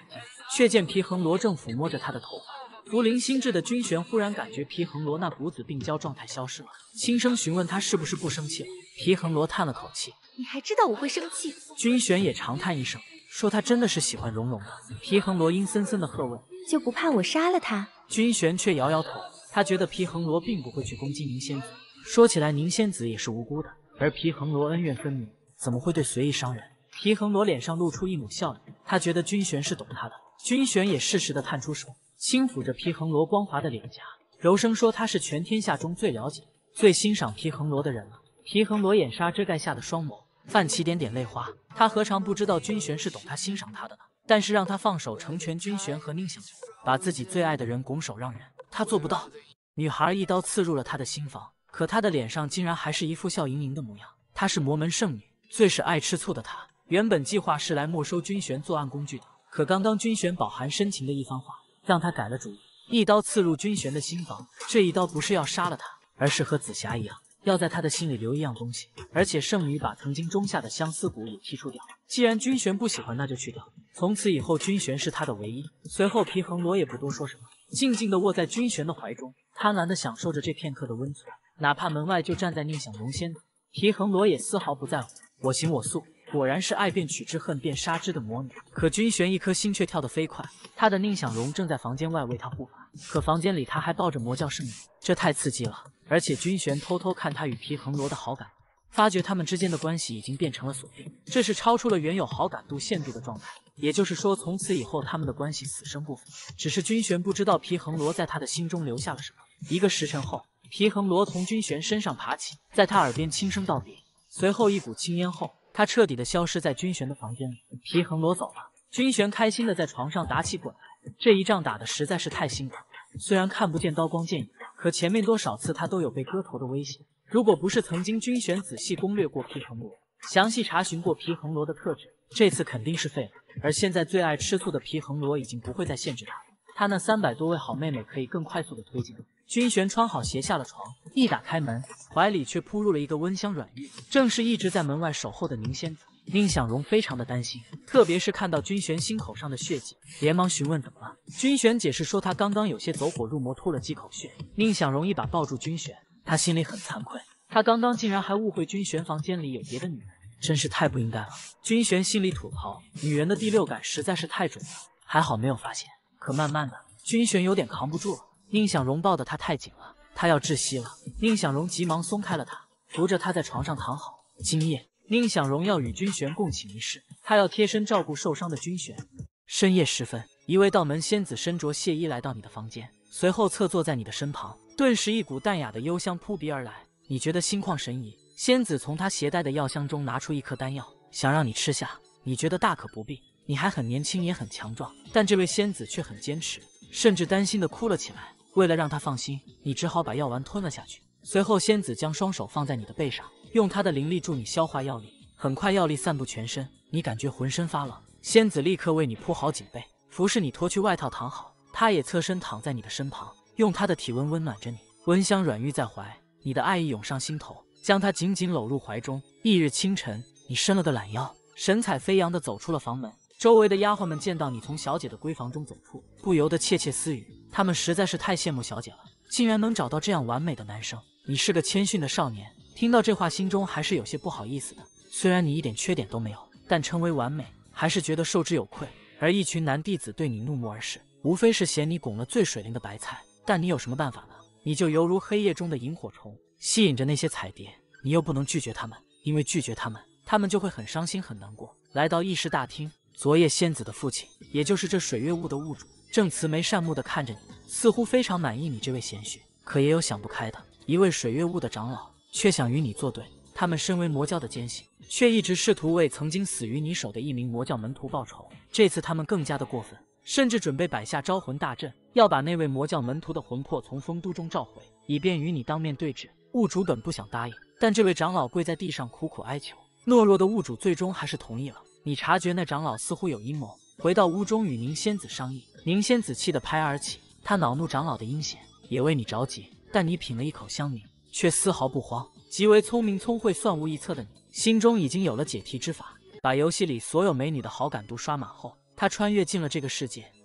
却见皮恒罗正抚摸着他的头发。福临心智的君玄忽然感觉皮恒罗那股子病娇状态消失了，轻声询问他是不是不生气了。皮恒罗叹了口气：“ 你还知道我会生气？” 君玄也长叹一声，说他真的是喜欢蓉蓉的。皮恒罗阴森森的喝问：“ 就不怕我杀了他？” 君玄却摇摇头，他觉得皮恒罗并不会去攻击宁仙子。说起来，宁仙子也是无辜的，而皮恒罗恩怨分明，怎么会对随意伤人？皮恒罗脸上露出一抹笑意，他觉得君玄是懂他的。君玄也适时的探出手，轻抚着皮恒罗光滑的脸颊，柔声说他是全天下中最了解、最欣赏皮恒罗的人了。皮恒罗眼纱遮盖下的双眸泛起点点泪花，他何尝不知道君玄是懂他欣赏他的呢？但是让他放手成全君玄和宁小珏，把自己最爱的人拱手让人，他做不到。女孩一刀刺入了他的心房，可他的脸上竟然还是一副笑盈盈的模样。她是魔门圣女，最是爱吃醋的她，原本计划是来没收君玄作案工具的，可刚刚君玄饱含深情的一番话，让他改了主意，一刀刺入君玄的心房。这一刀不是要杀了他，而是和紫霞一样，要在他的心里留一样东西。而且圣女把曾经种下的相思谷也剔除掉，既然君玄不喜欢，那就去掉。从此以后，君玄是他的唯一。随后皮恒罗也不多说什么，静静地卧在君玄的怀中，贪婪地享受着这片刻的温存。哪怕门外就站在宁想龙仙子，皮恒罗也丝毫不在乎。我行我素，果然是爱便取之，恨便杀之的魔女。可君玄一颗心却跳得飞快，他的宁想荣正在房间外为他护法，可房间里他还抱着魔教圣女，这太刺激了。而且君玄偷偷看他与皮恒罗的好感，发觉他们之间的关系已经变成了锁定，这是超出了原有好感度限度的状态。也就是说，从此以后他们的关系死生不分。只是君玄不知道皮恒罗在他的心中留下了什么。一个时辰后，皮恒罗从君玄身上爬起，在他耳边轻声道别，随后一股青烟后，他彻底的消失在君玄的房间里。皮恒罗走了，君玄开心的在床上打起滚来。这一仗打的实在是太辛苦了，虽然看不见刀光剑影，可前面多少次他都有被割头的危险。如果不是曾经君玄仔细攻略过皮恒罗，详细查询过皮恒罗的特质，这次肯定是废了。而现在最爱吃醋的皮恒罗已经不会再限制他了，他那三百多位好妹妹可以更快速的推进。君玄穿好鞋下了床，一打开门，怀里却扑入了一个温香软玉，正是一直在门外守候的宁仙子。宁想荣非常的担心，特别是看到君玄心口上的血迹，连忙询问怎么了。君玄解释说他刚刚有些走火入魔，吐了几口血。宁想荣一把抱住君玄，他心里很惭愧，他刚刚竟然还误会君玄房间里有别的女人，真是太不应该了。君玄心里吐槽，女人的第六感实在是太准了，还好没有发现。可慢慢的，君玄有点扛不住了。宁想荣抱得他太紧了，他要窒息了。宁想荣急忙松开了他，扶着他在床上躺好。今夜宁想荣要与君玄共寝一室，他要贴身照顾受伤的君玄。深夜时分，一位道门仙子身着亵衣来到你的房间，随后侧坐在你的身旁，顿时一股淡雅的幽香扑鼻而来，你觉得心旷神怡。仙子从他携带的药箱中拿出一颗丹药，想让你吃下，你觉得大可不必，你还很年轻也很强壮。但这位仙子却很坚持，甚至担心的哭了起来。为了让他放心，你只好把药丸吞了下去。随后仙子将双手放在你的背上，用她的灵力助你消化药力，很快药力散布全身，你感觉浑身发冷。仙子立刻为你铺好锦被，服侍你脱去外套躺好，她也侧身躺在你的身旁，用她的体温温暖着你。温香软玉在怀，你的爱意涌上心头，将她紧紧搂入怀中。翌日清晨，你伸了个懒腰，神采飞扬地走出了房门。周围的丫鬟们见到你从小姐的闺房中走出，不由得窃窃私语，她们实在是太羡慕小姐了，竟然能找到这样完美的男生。你是个谦逊的少年，听到这话心中还是有些不好意思的。虽然你一点缺点都没有，但称为完美，还是觉得受之有愧。而一群男弟子对你怒目而视，无非是嫌你拱了最水灵的白菜，但你有什么办法呢？你就犹如黑夜中的萤火虫，吸引着那些彩蝶，你又不能拒绝他们，因为拒绝他们，他们就会很伤心很难过。来到议事大厅，昨夜仙子的父亲，也就是这水月雾的物主，正慈眉善目地看着你，似乎非常满意你这位贤婿。可也有想不开的，一位水月雾的长老却想与你作对。他们身为魔教的奸细，却一直试图为曾经死于你手的一名魔教门徒报仇。这次他们更加的过分，甚至准备摆下招魂大阵，要把那位魔教门徒的魂魄从丰都中召回，以便与你当面对质。物主本不想答应，但这位长老跪在地上苦苦哀求，懦弱的物主最终还是同意了。你察觉那长老似乎有阴谋，回到屋中与宁仙子商议。宁仙子气得拍而起，他恼怒长老的阴险，也为你着急。但你品了一口香茗，却丝毫不慌。极为聪明聪慧算无一策的你，心中已经有了解题之法。把游戏里所有美女的好感度刷满后，他穿越进了这个世界，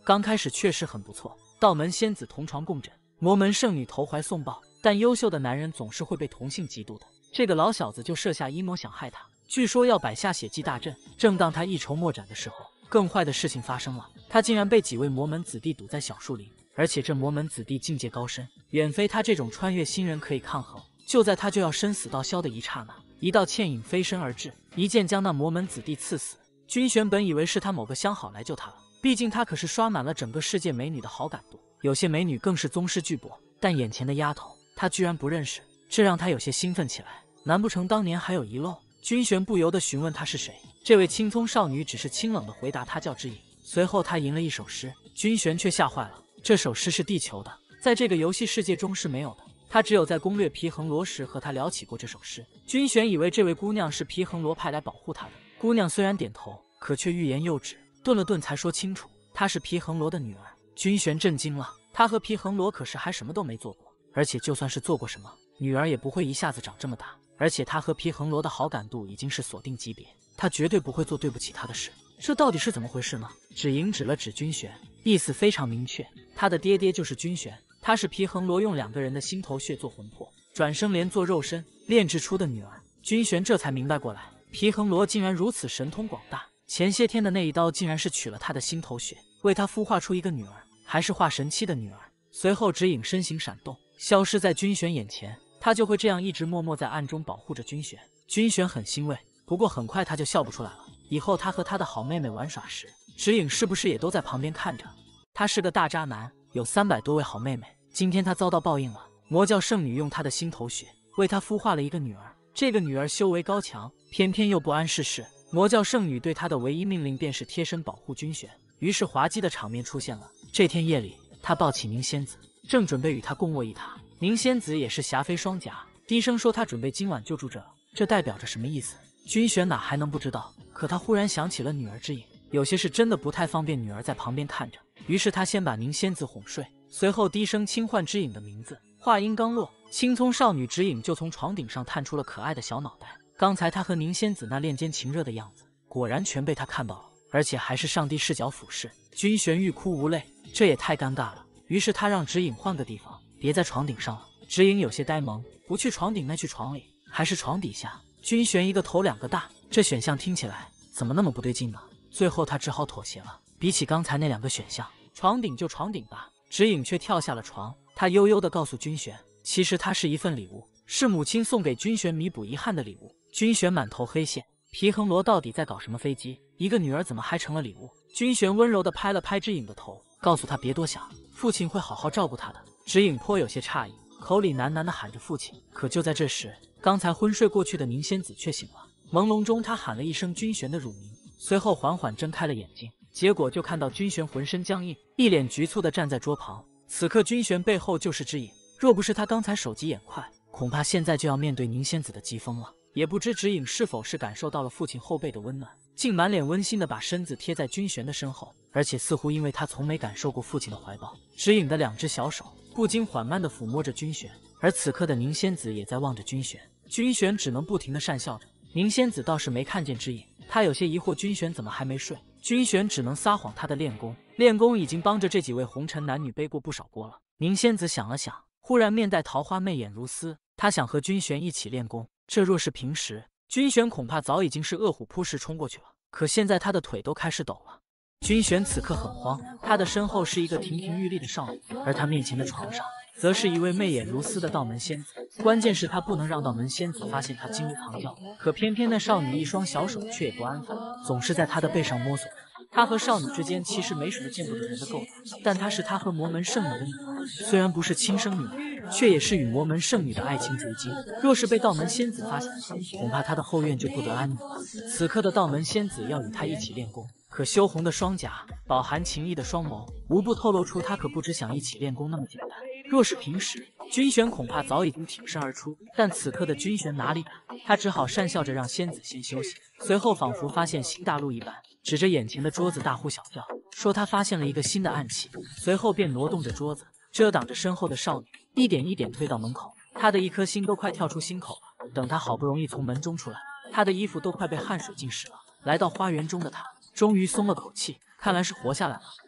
刚开始确实很不错，道门仙子同床共枕，魔门圣女投怀送抱，但优秀的男人总是会被同性嫉妒的。这个老小子就设下阴谋想害他，据说要摆下血祭大阵。正当他一筹莫展的时候，更坏的事情发生了，他竟然被几位魔门子弟堵在小树林，而且这魔门子弟境界高深，远非他这种穿越新人可以抗衡。就在他就要生死道消的一刹那，一道倩影飞身而至，一剑将那魔门子弟刺死。君玄本以为是他某个相好来救他了，毕竟他可是刷满了整个世界美女的好感度，有些美女更是宗师巨擘，但眼前的丫头他居然不认识，这让他有些兴奋起来。难不成当年还有遗漏？君玄不由得询问他是谁。这位青葱少女只是清冷的回答他叫知影。随后他吟了一首诗，君玄却吓坏了，这首诗是地球的，在这个游戏世界中是没有的。他只有在攻略皮恒罗时和他聊起过这首诗。君玄以为这位姑娘是皮恒罗派来保护他的，姑娘虽然点头，可却欲言又止，顿了顿才说清楚，她是皮恒罗的女儿。君玄震惊了，他和皮恒罗可是还什么都没做过，而且就算是做过什么，女儿也不会一下子长这么大。而且他和皮恒罗的好感度已经是锁定级别，他绝对不会做对不起他的事。这到底是怎么回事呢？芷莹指了指君玄，意思非常明确，他的爹爹就是君玄，他是皮恒罗用两个人的心头血做魂魄，转生连做肉身炼制出的女儿。君玄这才明白过来，皮恒罗竟然如此神通广大，前些天的那一刀竟然是取了他的心头血，为他孵化出一个女儿，还是化神期的女儿。随后芷颖身形闪动，消失在君玄眼前。他就会这样一直默默在暗中保护着君玄。君玄很欣慰，不过很快他就笑不出来了。以后他和他的好妹妹玩耍时，芷颖是不是也都在旁边看着？他是个大渣男，有三百多位好妹妹，今天他遭到报应了。魔教圣女用他的心头血为他孵化了一个女儿，这个女儿修为高强，偏偏又不谙世事。魔教圣女对他的唯一命令便是贴身保护君玄。于是滑稽的场面出现了。这天夜里，他抱起宁仙子，正准备与她共卧一榻。宁仙子也是霞飞双颊，低声说他准备今晚就住这了。这代表着什么意思？君玄哪还能不知道？可他忽然想起了女儿之影，有些事真的不太方便女儿在旁边看着，于是他先把宁仙子哄睡，随后低声轻唤知影的名字。话音刚落，青葱少女知影就从床顶上探出了可爱的小脑袋。刚才他和宁仙子那恋奸情热的样子，果然全被他看到了，而且还是上帝视角俯视。君玄欲哭无泪，这也太尴尬了。于是他让知影换个地方，别在床顶上了。知影有些呆萌，不去床顶那去床里，还是床底下？君玄一个头两个大，这选项听起来怎么那么不对劲呢？最后他只好妥协了，比起刚才那两个选项，床顶就床顶吧。知影却跳下了床，他悠悠地告诉君玄，其实它是一份礼物，是母亲送给君玄弥补遗憾的礼物。君玄满头黑线，皮恒罗到底在搞什么飞机？一个女儿怎么还成了礼物？君玄温柔地拍了拍知影的头，告诉他别多想，父亲会好好照顾他的。知影颇有些诧异，口里喃喃地喊着父亲。可就在这时，刚才昏睡过去的宁仙子却醒了，朦胧中她喊了一声君玄的乳名，随后缓缓睁开了眼睛，结果就看到君玄浑身僵硬，一脸局促地站在桌旁。此刻君玄背后就是知影，若不是他刚才手疾眼快，恐怕现在就要面对宁仙子的疾风了。也不知知影是否是感受到了父亲后背的温暖，竟满脸温馨地把身子贴在君玄的身后，而且似乎因为他从没感受过父亲的怀抱，知影的两只小手不禁缓慢地抚摸着君玄，而此刻的宁仙子也在望着君玄。君玄只能不停地讪笑着，宁仙子倒是没看见知影，她有些疑惑君玄怎么还没睡。君玄只能撒谎他的练功，练功已经帮着这几位红尘男女背过不少锅了。宁仙子想了想，忽然面带桃花，媚眼如丝，她想和君玄一起练功。这若是平时，君玄恐怕早已经是饿虎扑食冲过去了，可现在他的腿都开始抖了。君玄此刻很慌，他的身后是一个亭亭玉立的少女，而他面前的床上则是一位媚眼如丝的道门仙子。关键是他不能让道门仙子发现他金屋藏娇，可偏偏那少女一双小手却也不安分，总是在他的背上摸索着。他和少女之间其实没什么见不得人的勾当，但她是他和魔门圣女的女儿，虽然不是亲生女儿，却也是与魔门圣女的爱情结晶。若是被道门仙子发现，恐怕他的后院就不得安宁了。此刻的道门仙子要与他一起练功，可羞红的双颊，饱含情意的双眸，无不透露出他可不只想一起练功那么简单。若是平时，君玄恐怕早已经挺身而出，但此刻的君玄哪里敢？他只好讪笑着让仙子先休息，随后仿佛发现新大陆一般，指着眼前的桌子大呼小叫，说他发现了一个新的暗器，随后便挪动着桌子，遮挡着身后的少女，一点一点推到门口。他的一颗心都快跳出心口了。等他好不容易从门中出来，他的衣服都快被汗水浸湿了。来到花园中的他，终于松了口气，看来是活下来了。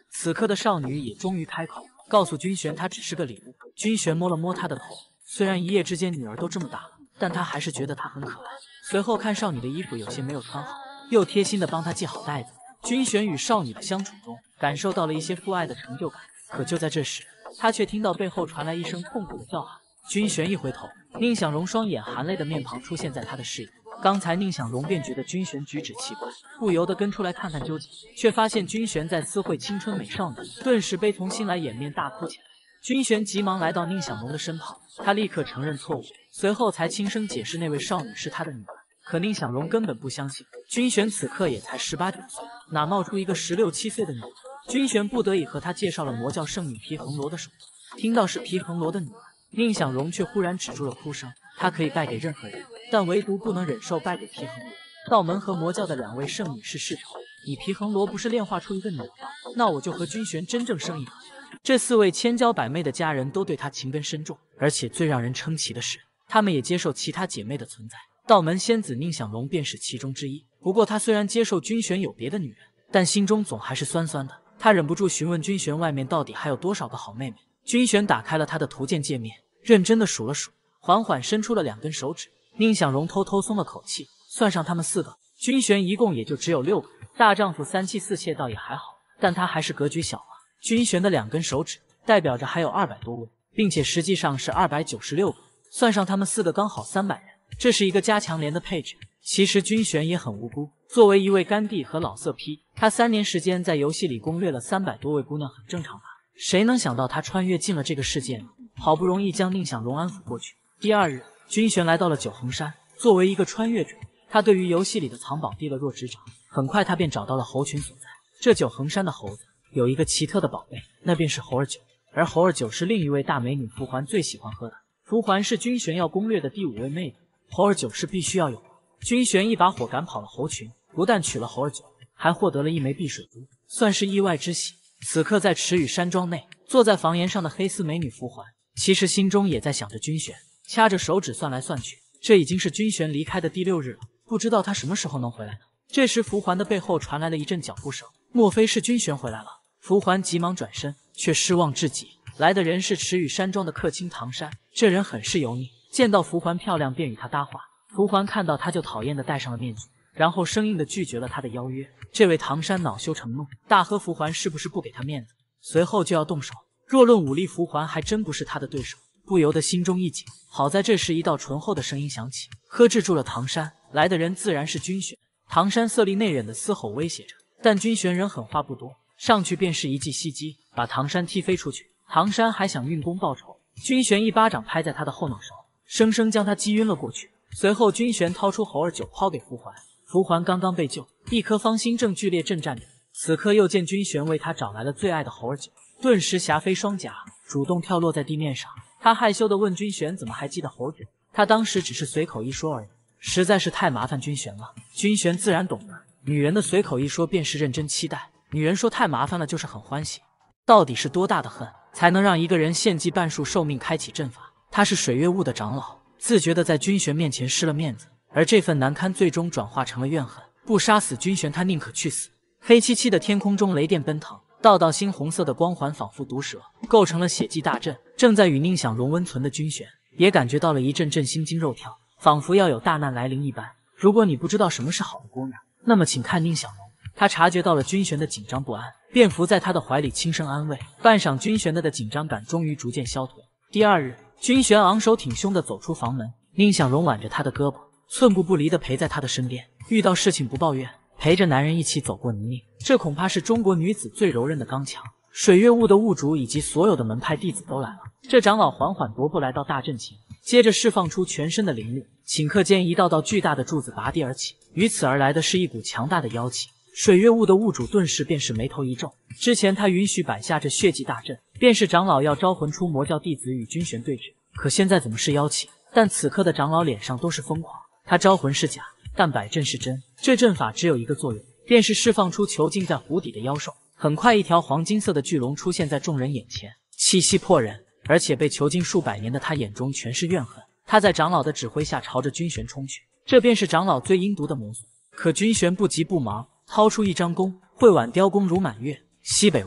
此刻的少女也终于开口，告诉君璇她只是个礼物。君璇摸了摸她的头，虽然一夜之间女儿都这么大了，但她还是觉得她很可爱。随后看少女的衣服有些没有穿好，又贴心的帮她系好带子。君璇与少女的相处中，感受到了一些父爱的成就感。可就在这时，他却听到背后传来一声痛苦的叫喊。君璇一回头，宁想荣双眼含泪的面庞出现在他的视野。刚才宁想荣便觉得君璇举止奇怪，不由得跟出来看看究竟，却发现君璇在私会青春美少女，顿时悲从心来，掩面大哭起来。君璇急忙来到宁想荣的身旁，他立刻承认错误，随后才轻声解释那位少女是他的女儿。可宁想荣根本不相信，君璇此刻也才十八九岁，哪冒出一个十六七岁的女儿？君璇不得已和他介绍了魔教圣女皮恒罗的手段。听到是皮恒罗的女儿，宁想荣却忽然止住了哭声。她可以败给任何人，但唯独不能忍受败给皮恒罗。道门和魔教的两位圣女是世仇，你皮恒罗不是炼化出一个女儿吗？那我就和君璇真正生一个。这四位千娇百媚的家人都对她情根深重，而且最让人称奇的是，他们也接受其他姐妹的存在。道门仙子宁想荣便是其中之一。不过他虽然接受君璇有别的女人，但心中总还是酸酸的。他忍不住询问君璇外面到底还有多少个好妹妹。君璇打开了他的图鉴界面，认真的数了数，缓缓伸出了两根手指。宁想荣偷偷松了口气，算上他们四个，君璇一共也就只有六个。大丈夫三妻四妾倒也还好，但他还是格局小啊。君璇的两根手指代表着还有二百多位，并且实际上是二百九十六个，算上他们四个刚好三百人。这是一个加强连的配置。其实君璇也很无辜，作为一位干弟和老色批，他三年时间在游戏里攻略了三百多位姑娘很正常吧？谁能想到他穿越进了这个世界呢？好不容易将宁想荣安抚过去。第二日，君璇来到了九衡山。作为一个穿越者，他对于游戏里的藏宝递了若指掌。很快他便找到了猴群所在。这九衡山的猴子有一个奇特的宝贝，那便是猴儿酒。而猴儿酒是另一位大美女福环最喜欢喝的。福环是君璇要攻略的第五位妹子，猴儿酒是必须要有的。君璇一把火赶跑了猴群，不但取了猴儿酒，还获得了一枚碧水珠，算是意外之喜。此刻在池宇山庄内，坐在房檐上的黑丝美女福环，其实心中也在想着君璇，掐着手指算来算去，这已经是君璇离开的第六日了，不知道他什么时候能回来呢？这时福环的背后传来了一阵脚步声，莫非是君璇回来了？福环急忙转身，却失望至极。来的人是池宇山庄的客卿唐山，这人很是油腻，见到福环漂亮便与她搭话。福环看到他就讨厌的戴上了面具，然后生硬的拒绝了他的邀约。这位唐山恼羞成怒，大喝福环是不是不给他面子，随后就要动手。若论武力，福环还真不是他的对手，不由得心中一紧。好在这时一道醇厚的声音响起，呵制住了唐山。来的人自然是君璇。唐山色厉内荏的嘶吼威胁着，但君璇人狠话不多，上去便是一记袭击，把唐山踢飞出去。唐山还想运功报仇，君璇一巴掌拍在他的后脑勺，生生将他击晕了过去。随后君璇掏出猴儿酒抛给福环，福环刚刚被救，一颗芳心正剧烈震颤着。此刻又见君璇为他找来了最爱的猴儿酒，顿时霞飞双颊，主动跳落在地面上。他害羞地问君璇怎么还记得猴儿酒，他当时只是随口一说而已，实在是太麻烦君璇了。君璇自然懂得，女人的随口一说便是认真期待，女人说太麻烦了就是很欢喜。到底是多大的恨，才能让一个人献祭半数寿命开启阵法？他是水月雾的长老，自觉地在君璇面前失了面子，而这份难堪最终转化成了怨恨。不杀死君璇，他宁可去死。黑漆漆的天空中雷电奔腾，道道猩红色的光环仿佛毒蛇，构成了血祭大阵。正在与宁想荣温存的君璇也感觉到了一阵阵心惊肉跳，仿佛要有大难来临一般。如果你不知道什么是好的姑娘，那么请看宁想荣。他察觉到了君璇的紧张不安，便伏在他的怀里轻声安慰。半晌，君璇的的紧张感终于逐渐消退。第二日，君璇昂首挺胸地走出房门，宁想荣挽着他的胳膊，寸步不离地陪在他的身边。遇到事情不抱怨，陪着男人一起走过泥泞，这恐怕是中国女子最柔韧的刚强。水月雾的雾主以及所有的门派弟子都来了。这长老缓缓踱步来到大阵前，接着释放出全身的灵力，顷刻间一道道巨大的柱子拔地而起，于此而来的是一股强大的妖气。水月雾的雾主顿时便是眉头一皱，之前他允许摆下这血祭大阵，便是长老要招魂出魔教弟子与君璇对峙，可现在怎么是妖气？但此刻的长老脸上都是疯狂，他招魂是假，但摆阵是真。这阵法只有一个作用，便是释放出囚禁在湖底的妖兽。很快，一条黄金色的巨龙出现在众人眼前，气息迫人，而且被囚禁数百年的他眼中全是怨恨。他在长老的指挥下朝着君璇冲去，这便是长老最阴毒的模索。可君璇不急不忙，掏出一张弓，会挽雕弓如满月，西北望，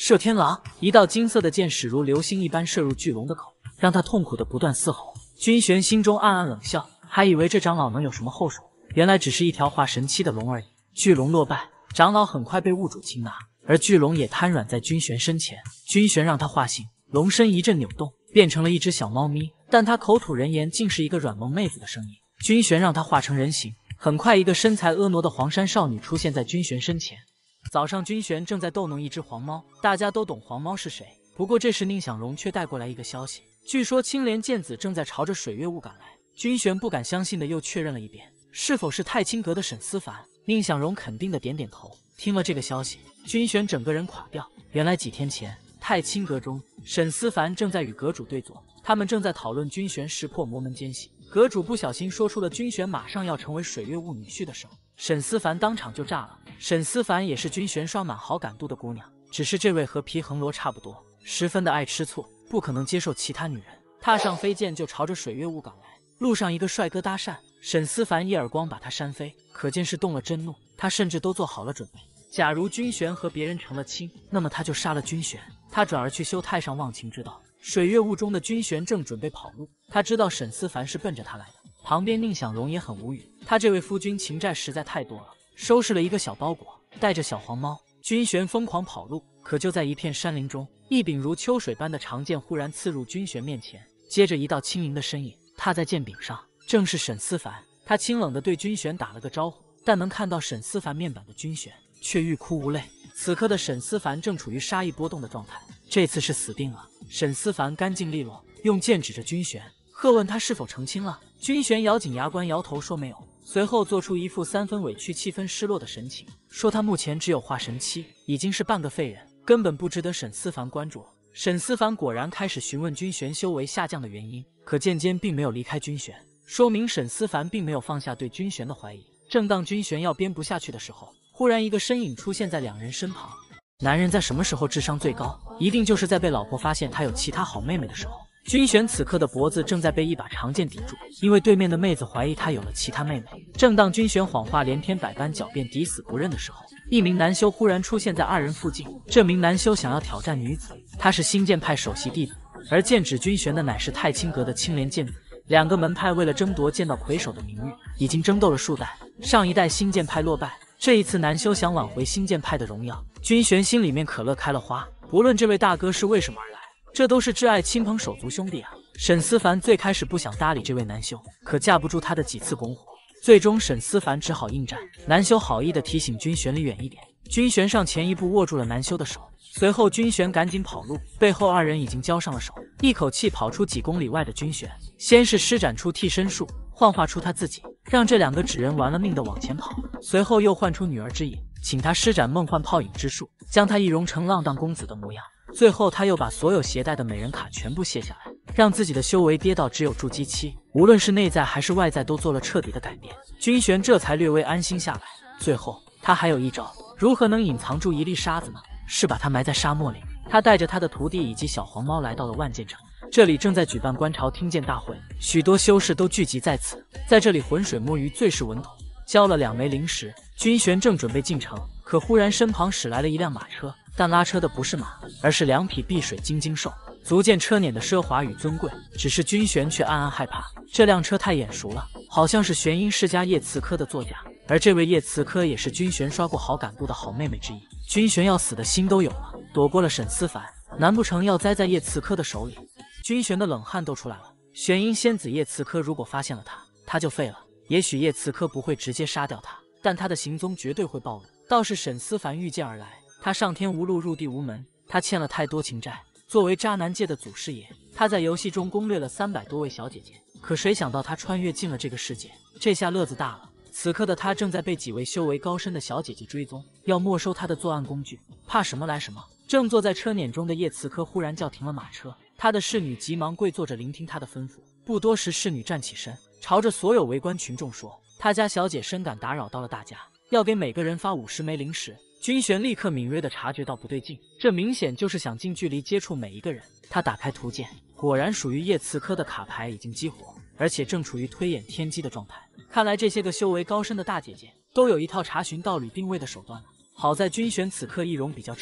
射天狼！一道金色的箭矢如流星一般射入巨龙的口，让他痛苦的不断嘶吼。君玄心中暗暗冷笑，还以为这长老能有什么后手，原来只是一条化神期的龙而已。巨龙落败，长老很快被物主擒拿，而巨龙也瘫软在君玄身前。君玄让他化形，龙身一阵扭动，变成了一只小猫咪，但他口吐人言，竟是一个软萌妹子的声音。君玄让他化成人形，很快一个身材婀娜的黄衫少女出现在君玄身前。早上，君玄正在逗弄一只黄猫，大家都懂黄猫是谁。不过这时宁享荣却带过来一个消息，据说青莲剑子正在朝着水月雾赶来。君玄不敢相信的又确认了一遍，是否是太清阁的沈思凡？宁享荣肯定的点点头。听了这个消息，君玄整个人垮掉。原来几天前，太清阁中，沈思凡正在与阁主对坐，他们正在讨论君玄识破魔门奸细。阁主不小心说出了君玄马上要成为水月雾女婿的事，沈思凡当场就炸了。沈思凡也是君玄刷满好感度的姑娘，只是这位和皮横罗差不多，十分的爱吃醋，不可能接受其他女人。踏上飞剑就朝着水月雾赶来，路上一个帅哥搭讪，沈思凡一耳光把他扇飞，可见是动了真怒。他甚至都做好了准备，假如君玄和别人成了亲，那么他就杀了君玄。他转而去修太上忘情之道。水月雾中的君玄正准备跑路，他知道沈思凡是奔着他来的。旁边宁享荣也很无语，他这位夫君情债实在太多了。收拾了一个小包裹，带着小黄猫，君玄疯狂跑路。可就在一片山林中，一柄如秋水般的长剑忽然刺入君玄面前，接着一道轻盈的身影踏在剑柄上，正是沈思凡。他清冷地对君玄打了个招呼，但能看到沈思凡面板的君玄却欲哭无泪。此刻的沈思凡正处于杀意波动的状态，这次是死定了。沈思凡干净利落，用剑指着君玄，喝问他是否成亲了。君玄咬紧牙关，摇头说没有，随后做出一副三分委屈七分失落的神情，说他目前只有化神期，已经是半个废人，根本不值得沈思凡关注。沈思凡果然开始询问君玄修为下降的原因，可渐渐并没有离开君玄，说明沈思凡并没有放下对君玄的怀疑。正当君玄要编不下去的时候，忽然一个身影出现在两人身旁。男人在什么时候智商最高？一定就是在被老婆发现他有其他好妹妹的时候。君玄此刻的脖子正在被一把长剑抵住，因为对面的妹子怀疑他有了其他妹妹。正当君玄谎话连篇，百般狡辩，抵死不认的时候，一名男修忽然出现在二人附近。这名男修想要挑战女子，他是星剑派首席弟子，而剑指君玄的乃是太清阁的青莲剑子。两个门派为了争夺剑道魁首的名誉，已经争斗了数代。上一代星剑派落败，这一次南修想挽回星剑派的荣耀。君玄心里面可乐开了花，不论这位大哥是为什么而来，这都是挚爱亲朋手足兄弟啊。沈思凡最开始不想搭理这位南修，可架不住他的几次拱火，最终沈思凡只好应战。南修好意的提醒君玄离远一点，君玄上前一步握住了南修的手，随后君玄赶紧跑路，背后二人已经交上了手。一口气跑出几公里外的君玄，先是施展出替身术，幻化出他自己，让这两个纸人玩了命的往前跑，随后又唤出女儿之影，请他施展梦幻泡影之术，将他易容成浪荡公子的模样。最后他又把所有携带的美人卡全部卸下来，让自己的修为跌到只有筑基期，无论是内在还是外在都做了彻底的改变。君玄这才略微安心下来。最后他还有一招，如何能隐藏住一粒沙子呢？是把它埋在沙漠里。他带着他的徒弟以及小黄猫来到了万剑城，这里正在举办观潮听剑大会，许多修士都聚集在此，在这里浑水摸鱼最是稳妥。交了两枚灵石，君玄正准备进城，可忽然身旁驶来了一辆马车，但拉车的不是马，而是两匹碧水金睛兽，足见车辇的奢华与尊贵。只是君玄却暗暗害怕，这辆车太眼熟了，好像是玄阴世家叶慈科的座驾，而这位叶慈科也是君玄刷过好感度的好妹妹之一。君玄要死的心都有了，躲过了沈思凡，难不成要栽在叶慈科的手里？君玄的冷汗都出来了。玄阴仙子叶慈科如果发现了他，他就废了。也许叶慈科不会直接杀掉他，但他的行踪绝对会暴露。倒是沈思凡遇剑而来，他上天无路入地无门，他欠了太多情债。作为渣男界的祖师爷，他在游戏中攻略了三百多位小姐姐，可谁想到他穿越进了这个世界，这下乐子大了。此刻的他正在被几位修为高深的小姐姐追踪，要没收他的作案工具。怕什么来什么。正坐在车辇中的叶慈科忽然叫停了马车，他的侍女急忙跪坐着聆听他的吩咐。不多时，侍女站起身，朝着所有围观群众说：“他家小姐深感打扰到了大家，要给每个人发五十枚灵石。”君玄立刻敏锐地察觉到不对劲，这明显就是想近距离接触每一个人。他打开图鉴，果然属于叶慈科的卡牌已经激活，而且正处于推演天机的状态。看来这些个修为高深的大姐姐都有一套查询道侣定位的手段了。好在君玄此刻易容比较彻底，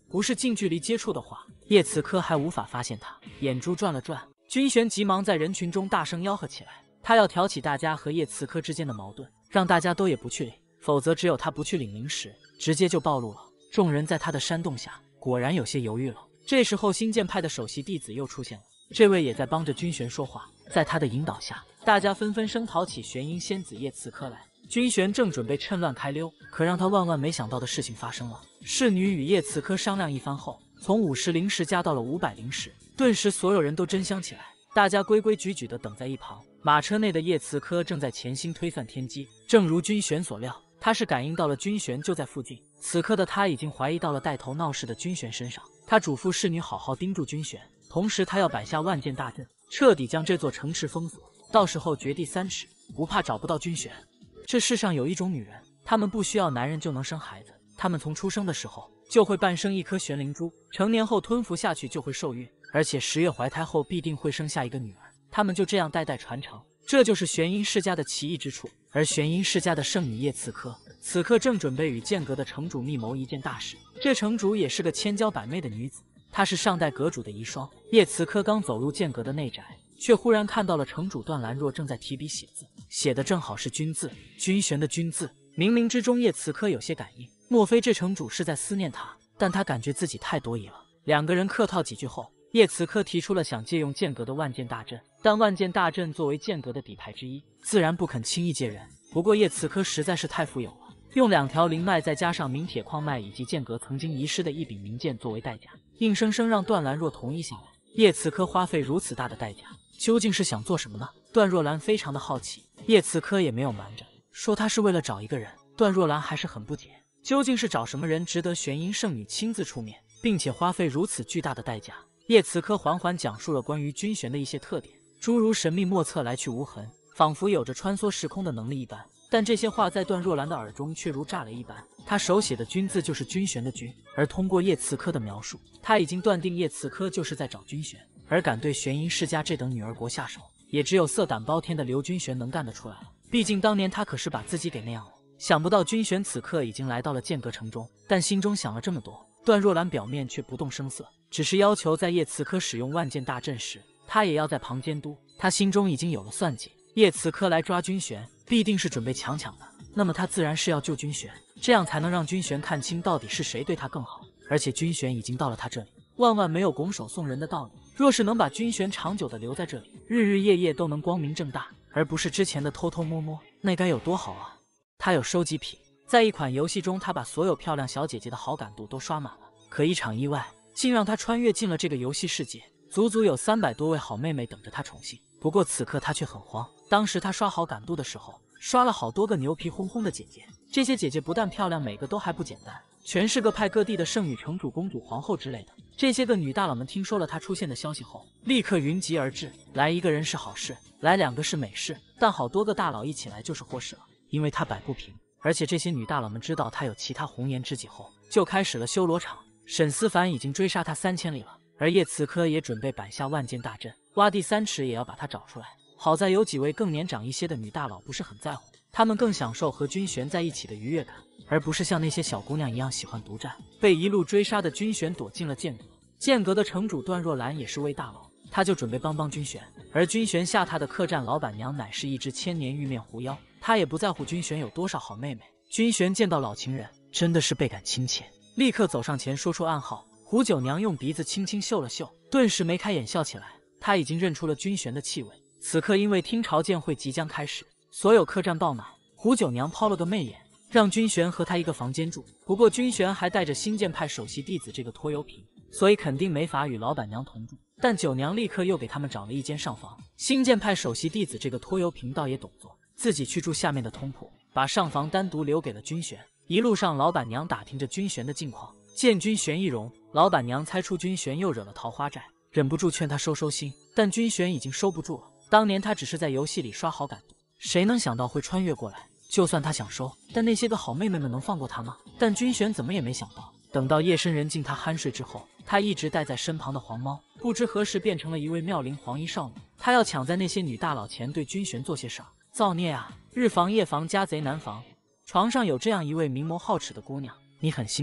不是近距离接触的话，叶慈科还无法发现他。眼珠转了转，军玄急忙在人群中大声吆喝起来，他要挑起大家和叶慈科之间的矛盾，让大家都也不去领，否则只有他不去领零食，直接就暴露了。众人在他的煽动下，果然有些犹豫了。这时候新剑派的首席弟子又出现了，这位也在帮着军玄说话。在他的引导下，大家纷纷声讨起玄阴仙子叶慈科来。军玄正准备趁乱开溜，可让他万万没想到的事情发生了。侍女与叶慈科商量一番后，从五十灵石加到了五百灵石，顿时所有人都争相起来，大家规规矩矩地等在一旁。马车内的叶慈科正在潜心推算天机，正如军玄所料，他是感应到了军玄就在附近。此刻的他已经怀疑到了带头闹事的军玄身上，他嘱咐侍女好好盯住军玄，同时他要摆下万箭大阵，彻底将这座城池封锁，到时候掘地三尺，不怕找不到军玄。这世上有一种女人，她们不需要男人就能生孩子，她们从出生的时候就会半生一颗玄灵珠，成年后吞服下去就会受孕，而且十月怀胎后必定会生下一个女儿，她们就这样代代传承，这就是玄阴世家的奇异之处。而玄阴世家的圣女叶慈科，此刻正准备与剑阁的城主密谋一件大事。这城主也是个千娇百媚的女子，她是上代阁主的遗孀。叶慈科刚走入剑阁的内宅，却忽然看到了城主段兰若正在提笔写字，写的正好是君字，军玄的君字。冥冥之中叶慈科有些感应，莫非这城主是在思念他？但他感觉自己太多疑了。两个人客套几句后，叶慈科提出了想借用剑阁的万剑大阵，但万剑大阵作为剑阁的底牌之一，自然不肯轻易借人。不过叶慈科实在是太富有了，用两条灵脉再加上冥铁矿脉以及剑阁曾经遗失的一柄名剑作为代价，硬生生让段兰若同意下来。叶慈科花费如此大的代价，究竟是想做什么呢？段若兰非常的好奇，叶慈科也没有瞒着，说他是为了找一个人。段若兰还是很不解，究竟是找什么人值得玄阴圣女亲自出面，并且花费如此巨大的代价？叶慈科缓缓讲述了关于军玄的一些特点，诸如神秘莫测、来去无痕，仿佛有着穿梭时空的能力一般。但这些话在段若兰的耳中却如炸雷一般。他手写的军字就是军玄的军，而通过叶慈科的描述，他已经断定叶慈科就是在找军玄。而敢对玄阴世家这等女儿国下手，也只有色胆包天的刘军玄能干得出来了。毕竟当年他可是把自己给那样了。想不到军玄此刻已经来到了剑阁城中，但心中想了这么多，段若兰表面却不动声色，只是要求在叶慈科使用万剑大阵时，他也要在旁监督。他心中已经有了算计，叶慈科来抓军玄，必定是准备强抢的，那么他自然是要救军玄，这样才能让军玄看清到底是谁对他更好。而且军玄已经到了他这里，万万没有拱手送人的道理。若是能把军玄长久的留在这里，日日夜夜都能光明正大，而不是之前的偷偷摸摸，那该有多好啊！他有收集癖，在一款游戏中，他把所有漂亮小姐姐的好感度都刷满了。可一场意外，竟让他穿越进了这个游戏世界，足足有三百多位好妹妹等着他宠幸。不过此刻他却很慌，当时他刷好感度的时候，刷了好多个牛皮哄哄的姐姐，这些姐姐不但漂亮，每个都还不简单，全是各派各地的圣女、城主、公主、皇后之类的。这些个女大佬们听说了他出现的消息后，立刻云集而至。来一个人是好事，来两个是美事，但好多个大佬一起来就是祸事了，因为他摆不平。而且这些女大佬们知道他有其他红颜知己后，就开始了修罗场。沈思凡已经追杀他三千里了，而叶慈科也准备摆下万剑大阵，挖地三尺也要把他找出来。好在有几位更年长一些的女大佬不是很在乎，她们更享受和军玄在一起的愉悦感，而不是像那些小姑娘一样喜欢独占。被一路追杀的军玄躲进了剑阁，剑阁的城主段若兰也是位大佬，他就准备帮帮军玄。而军玄下榻的客栈老板娘乃是一只千年玉面狐妖，他也不在乎军玄有多少好妹妹。军玄见到老情人，真的是倍感亲切，立刻走上前说出暗号。胡九娘用鼻子轻轻嗅了嗅，顿时眉开眼笑起来，她已经认出了军玄的气味。此刻因为听朝见会即将开始，所有客栈爆满，胡九娘抛了个媚眼，让军玄和他一个房间住。不过军玄还带着新剑派首席弟子这个拖油瓶，所以肯定没法与老板娘同住。但九娘立刻又给他们找了一间上房。新剑派首席弟子这个拖油瓶倒也懂做，自己去住下面的通铺，把上房单独留给了军玄。一路上老板娘打听着军玄的近况，见军玄易容，老板娘猜出军玄又惹了桃花债，忍不住劝他收收心，但军玄已经收不住了。当年他只是在游戏里刷好感度，谁能想到会穿越过来？就算他想收，但那些个好妹妹们能放过他吗？但军玄怎么也没想到，等到夜深人静他酣睡之后，他一直带在身旁的黄猫不知何时变成了一位妙龄黄衣少女。他要抢在那些女大佬前对军玄做些事儿，造孽啊！日防夜防，家贼难防。床上有这样一位明眸皓齿的姑娘，你很心动，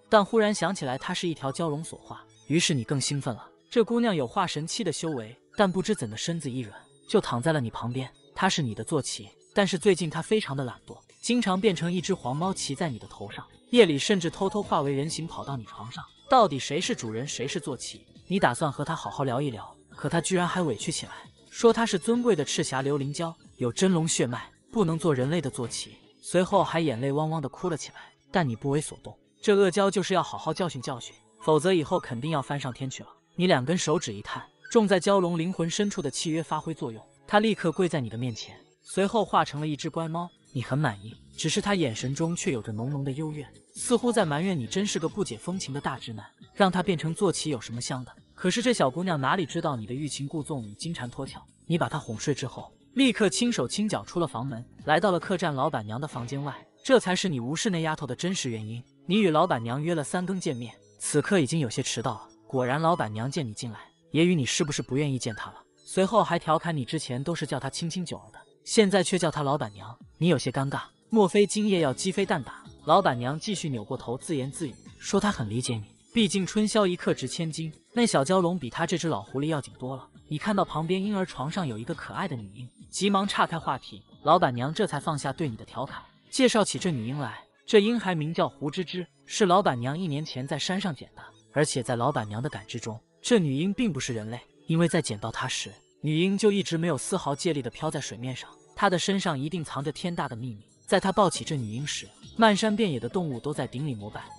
但忽然想起来它是一条蛟龙所化，于是你更兴奋了。这姑娘有化神期的修为，但不知怎的身子一软，就躺在了你旁边。她是你的坐骑，但是最近她非常的懒惰，经常变成一只黄猫骑在你的头上，夜里甚至偷偷化为人形跑到你床上。到底谁是主人，谁是坐骑？你打算和她好好聊一聊，可她居然还委屈起来，说她是尊贵的赤霞琉璃蛟，有真龙血脉，不能做人类的坐骑。随后还眼泪汪汪的哭了起来，但你不为所动。这恶蛟就是要好好教训教训，否则以后肯定要翻上天去了。你两根手指一探，种在蛟龙灵魂深处的契约发挥作用，它立刻跪在你的面前，随后化成了一只乖猫。你很满意，只是他眼神中却有着浓浓的幽怨，似乎在埋怨你真是个不解风情的大直男，让他变成坐骑有什么香的。可是这小姑娘哪里知道你的欲擒故纵与金蝉脱壳，你把她哄睡之后，立刻轻手轻脚出了房门，来到了客栈老板娘的房间外。这才是你无视那丫头的真实原因。你与老板娘约了三更见面，此刻已经有些迟到了。果然老板娘见你进来，也与你是不是不愿意见她了，随后还调侃你之前都是叫她青青九儿的，现在却叫她老板娘，你有些尴尬。莫非今夜要鸡飞蛋打？老板娘继续扭过头自言自语，说她很理解你，毕竟春宵一刻值千金，那小蛟龙比她这只老狐狸要紧多了。你看到旁边婴儿床上有一个可爱的女婴，急忙岔开话题，老板娘这才放下对你的调侃，介绍起这女婴来。这婴孩名叫胡芝芝，是老板娘一年前在山上捡的，而且在老板娘的感知中，这女婴并不是人类，因为在捡到她时，女婴就一直没有丝毫借力地飘在水面上，她的身上一定藏着天大的秘密。在她抱起这女婴时，漫山遍野的动物都在顶礼膜拜。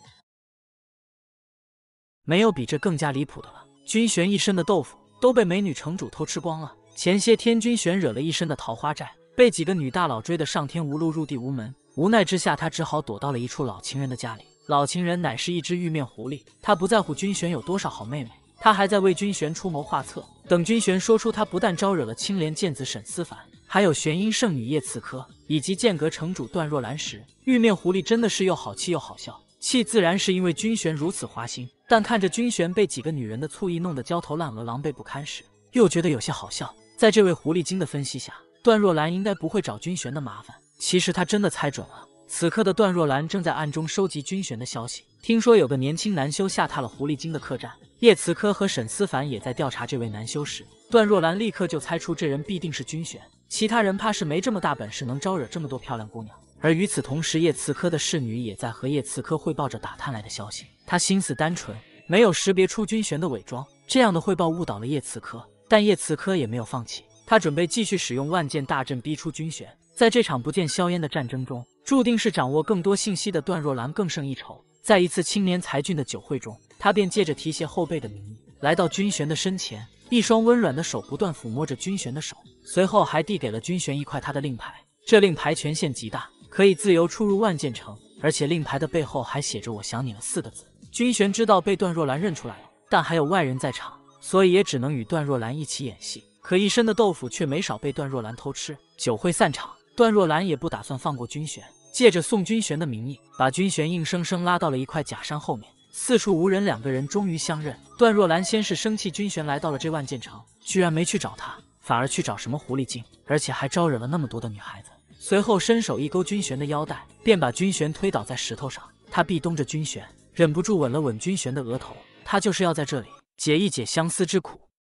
没有比这更加离谱的了，君玄一身的豆腐都被美女城主偷吃光了。前些天君玄惹了一身的桃花债，被几个女大佬追得上天无路入地无门，无奈之下他只好躲到了一处老情人的家里。老情人乃是一只玉面狐狸，他不在乎君玄有多少好妹妹，他还在为君玄出谋划策。等君玄说出他不但招惹了青莲剑子沈思凡，还有玄阴圣女叶刺客以及剑阁城主段若兰时，玉面狐狸真的是又好气又好笑。气自然是因为君玄如此花心，但看着君玄被几个女人的醋意弄得焦头烂额狼狈不堪时，又觉得有些好笑。在这位狐狸精的分析下，段若兰应该不会找君玄的麻烦。其实他真的猜准了，此刻的段若兰正在暗中收集君玄的消息。听说有个年轻男修下榻了狐狸精的客栈，叶慈科和沈思凡也在调查这位男修时，段若兰立刻就猜出这人必定是君玄，其他人怕是没这么大本事能招惹这么多漂亮姑娘。而与此同时，叶慈科的侍女也在和叶慈科汇报着打探来的消息。她心思单纯，没有识别出君玄的伪装，这样的汇报误导了叶慈科，但叶慈科也没有放弃，他准备继续使用万剑大阵逼出君玄。在这场不见硝烟的战争中，注定是掌握更多信息的段若兰更胜一筹。在一次青年才俊的酒会中，他便借着提携后辈的名义来到君玄的身前，一双温软的手不断抚摸着君玄的手，随后还递给了君玄一块他的令牌。这令牌权限极大，可以自由出入万剑城，而且令牌的背后还写着我想你了四个字。君玄知道被段若兰认出来了，但还有外人在场，所以也只能与段若兰一起演戏。可一身的豆腐却没少被段若兰偷吃。酒会散场，段若兰也不打算放过君玄，借着送君玄的名义，把君玄硬生生拉到了一块假山后面，四处无人，两个人终于相认。段若兰先是生气君玄来到了这万剑城，居然没去找他，反而去找什么狐狸精，而且还招惹了那么多的女孩子。随后伸手一勾君玄的腰带，便把君玄推倒在石头上。他壁咚着君玄，忍不住吻了吻君玄的额头，他就是要在这里解一解相思之苦。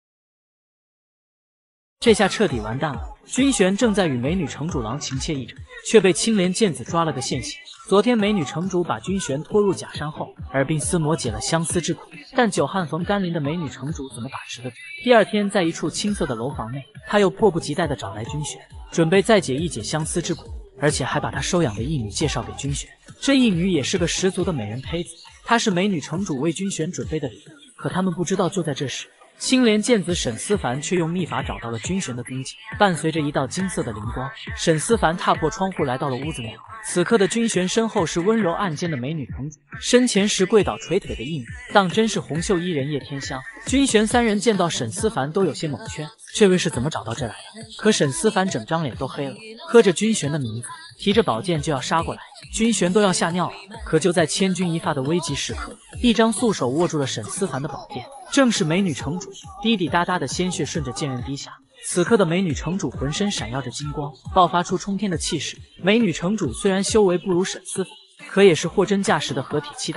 这下彻底完蛋了，君玄正在与美女城主郎情妾意着，却被青莲剑子抓了个现行。昨天美女城主把君玄拖入假山后，耳鬓厮磨解了相思之苦，但久旱逢甘霖的美女城主怎么把持得住？第二天，在一处青色的楼房内，她又迫不及待地找来君玄，准备再解一解相思之苦，而且还把她收养的义女介绍给君玄。这义女也是个十足的美人胚子，她是美女城主为君玄准备的礼物。可他们不知道，就在这时，青莲剑子沈思凡却用秘法找到了君玄的踪迹。伴随着一道金色的灵光，沈思凡踏破窗户来到了屋子内。此刻的君玄身后是温柔暗箭的美女城主，身前是跪倒捶腿的义女，当真是红袖伊人叶天香。君玄三人见到沈思凡都有些蒙圈，这位是怎么找到这来的？可沈思凡整张脸都黑了，喝着君玄的名字，提着宝剑就要杀过来，君玄都要吓尿了。可就在千钧一发的危急时刻，一张素手握住了沈思凡的宝剑，正是美女城主。滴滴答答的鲜血顺着剑刃滴下，此刻的美女城主浑身闪耀着金光，爆发出冲天的气势。美女城主虽然修为不如沈思凡，可也是货真价实的合体期大佬。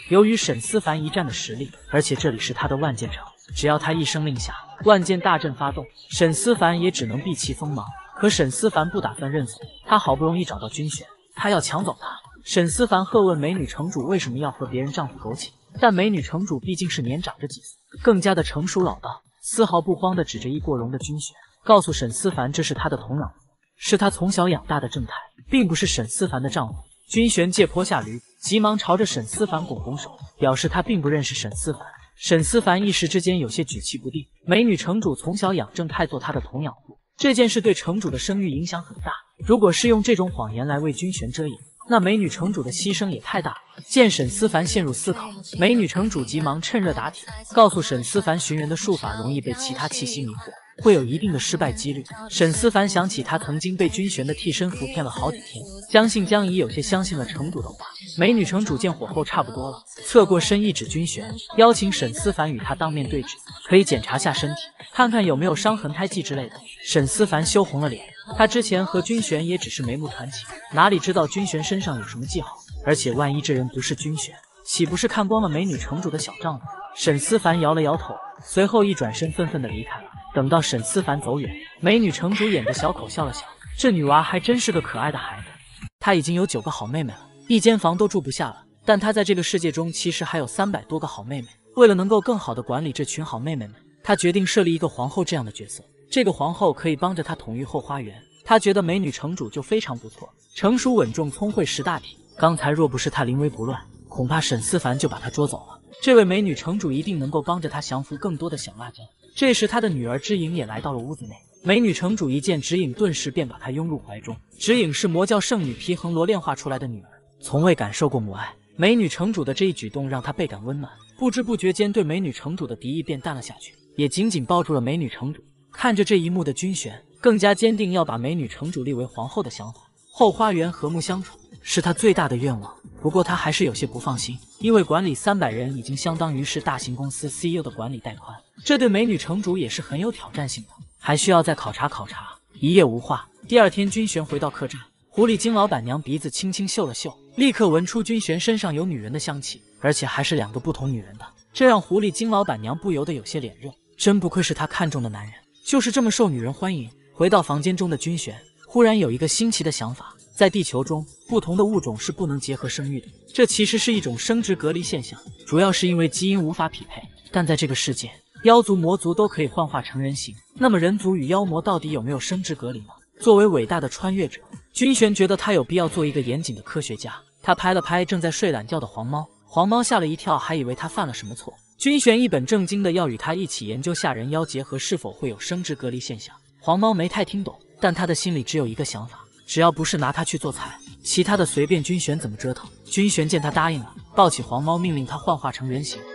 由于沈思凡一战的实力，而且这里是他的万剑城，只要他一声令下，万剑大阵发动，沈思凡也只能避其锋芒。可沈思凡不打算认怂，他好不容易找到军玄，他要抢走他。沈思凡喝问美女城主为什么要和别人丈夫苟且，但美女城主毕竟是年长着几岁，更加的成熟老道，丝毫不慌地指着易过容的军玄，告诉沈思凡这是他的童养父，是他从小养大的正太，并不是沈思凡的丈夫。军玄借坡下驴，急忙朝着沈思凡拱拱手，表示他并不认识沈思凡。沈思凡一时之间有些举棋不定，美女城主从小养正太做他的童养父，这件事对城主的声誉影响很大，如果是用这种谎言来为军玄遮掩，那美女城主的牺牲也太大了。见沈思凡陷入思考，美女城主急忙趁热打铁，告诉沈思凡寻人的术法容易被其他气息迷惑，会有一定的失败几率。沈思凡想起他曾经被军玄的替身符骗了好几天，将信将疑，有些相信了城主的话。美女城主见火候差不多了，侧过身一指军玄，邀请沈思凡与他当面对质，可以检查下身体，看看有没有伤痕胎记之类的。沈思凡羞红了脸，他之前和军玄也只是眉目传情，哪里知道军玄身上有什么记号，而且万一这人不是军玄，岂不是看光了美女城主的小账呢？沈思凡摇了摇头，随后一转身愤愤地离开了。等到沈思凡走远，美女城主掩着小口笑了笑，这女娃还真是个可爱的孩子。她已经有九个好妹妹了，一间房都住不下了，但她在这个世界中其实还有三百多个好妹妹。为了能够更好地管理这群好妹妹们，她决定设立一个皇后这样的角色，这个皇后可以帮着她统御后花园。她觉得美女城主就非常不错，成熟稳重聪慧识大体，刚才若不是她临危不乱，恐怕沈思凡就把她捉走了。这位美女城主一定能够帮着她降服更多的小辣椒。这时她的女儿知影也来到了屋子内，美女城主一见知影，顿时便把她拥入怀中。知影是魔教圣女皮恒罗炼化出来的女儿，从未感受过母爱，美女城主的这一举动让她倍感温暖，不知不觉间对美女城主的敌意便淡了下去，也紧紧抱住了美女城主。看着这一幕的军玄更加坚定要把美女城主立为皇后的想法，后花园和睦相处是他最大的愿望。不过他还是有些不放心，因为管理三百人已经相当于是大型公司 C E O 的管理带宽，这对美女城主也是很有挑战性的，还需要再考察考察。一夜无话，第二天军玄回到客栈，狐狸精老板娘鼻子轻轻嗅了嗅，立刻闻出军玄身上有女人的香气，而且还是两个不同女人的，这让狐狸精老板娘不由得有些脸热，真不愧是她看中的男人，就是这么受女人欢迎。回到房间中的军玄忽然有一个新奇的想法，在地球中，不同的物种是不能结合生育的，这其实是一种生殖隔离现象，主要是因为基因无法匹配。但在这个世界，妖族魔族都可以幻化成人形，那么人族与妖魔到底有没有生殖隔离呢？作为伟大的穿越者，军玄觉得他有必要做一个严谨的科学家。他拍了拍正在睡懒觉的黄猫，黄猫吓了一跳，还以为他犯了什么错。军玄一本正经的要与他一起研究吓人妖结合是否会有生殖隔离现象。黄猫没太听懂，但他的心里只有一个想法，只要不是拿他去做菜，其他的随便军玄怎么折腾。军玄见他答应了，抱起黄猫，命令他幻化成人形。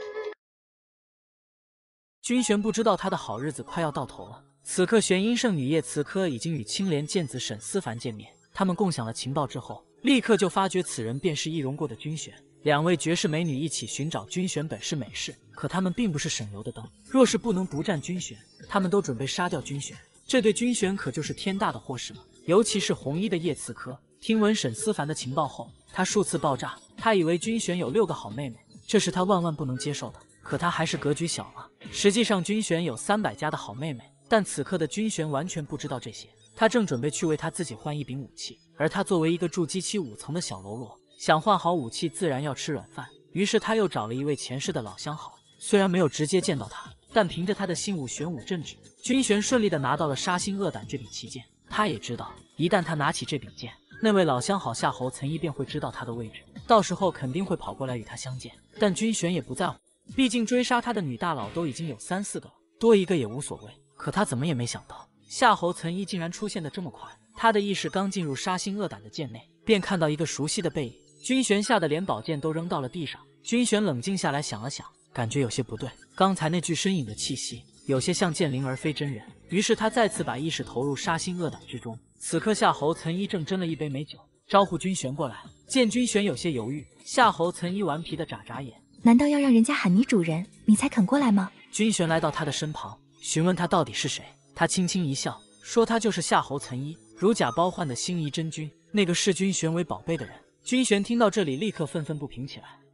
军玄不知道他的好日子快要到头了。此刻玄阴圣女叶慈科已经与青莲剑子沈思凡见面，他们共享了情报之后，立刻就发觉此人便是易容过的军玄。两位绝世美女一起寻找军玄本是美事，可他们并不是省油的灯，若是不能独占军玄，他们都准备杀掉军玄，这对军玄可就是天大的祸事了。尤其是红衣的叶慈科，听闻沈思凡的情报后，他数次爆炸，他以为军玄有六个好妹妹，这是他万万不能接受的。可他还是格局小了，实际上军玄有三百家的好妹妹，但此刻的军玄完全不知道这些。他正准备去为他自己换一柄武器，而他作为一个住机器五层的小喽啰，想换好武器自然要吃软饭。于是他又找了一位前世的老相好，虽然没有直接见到他，但凭着他的心武玄武镇止，军玄顺利的拿到了杀心恶胆这柄奇剑。他也知道，一旦他拿起这柄剑，那位老相好夏侯岑一便会知道他的位置，到时候肯定会跑过来与他相见。但军玄也不在乎，毕竟追杀他的女大佬都已经有三四个了，多一个也无所谓。可他怎么也没想到，夏侯岑一竟然出现的这么快。他的意识刚进入杀心恶胆的剑内，便看到一个熟悉的背影。军玄吓得连宝剑都扔到了地上。军玄冷静下来想了想，感觉有些不对，刚才那具身影的气息有些像剑灵而非真人。于是他再次把意识投入杀心恶胆之中。此刻夏侯岑一正斟了一杯美酒，招呼军玄过来。见军玄有些犹豫，夏侯岑一顽皮的眨眨眼， 难道要让人家喊你主人，你才肯过来吗？ 军玄来到他的身旁，询问他到底是谁。他轻轻一笑，说他就是夏侯岑一，如假包换的心仪真君，那个视军玄为宝贝的人。军玄听到这里，立刻愤愤不平起来。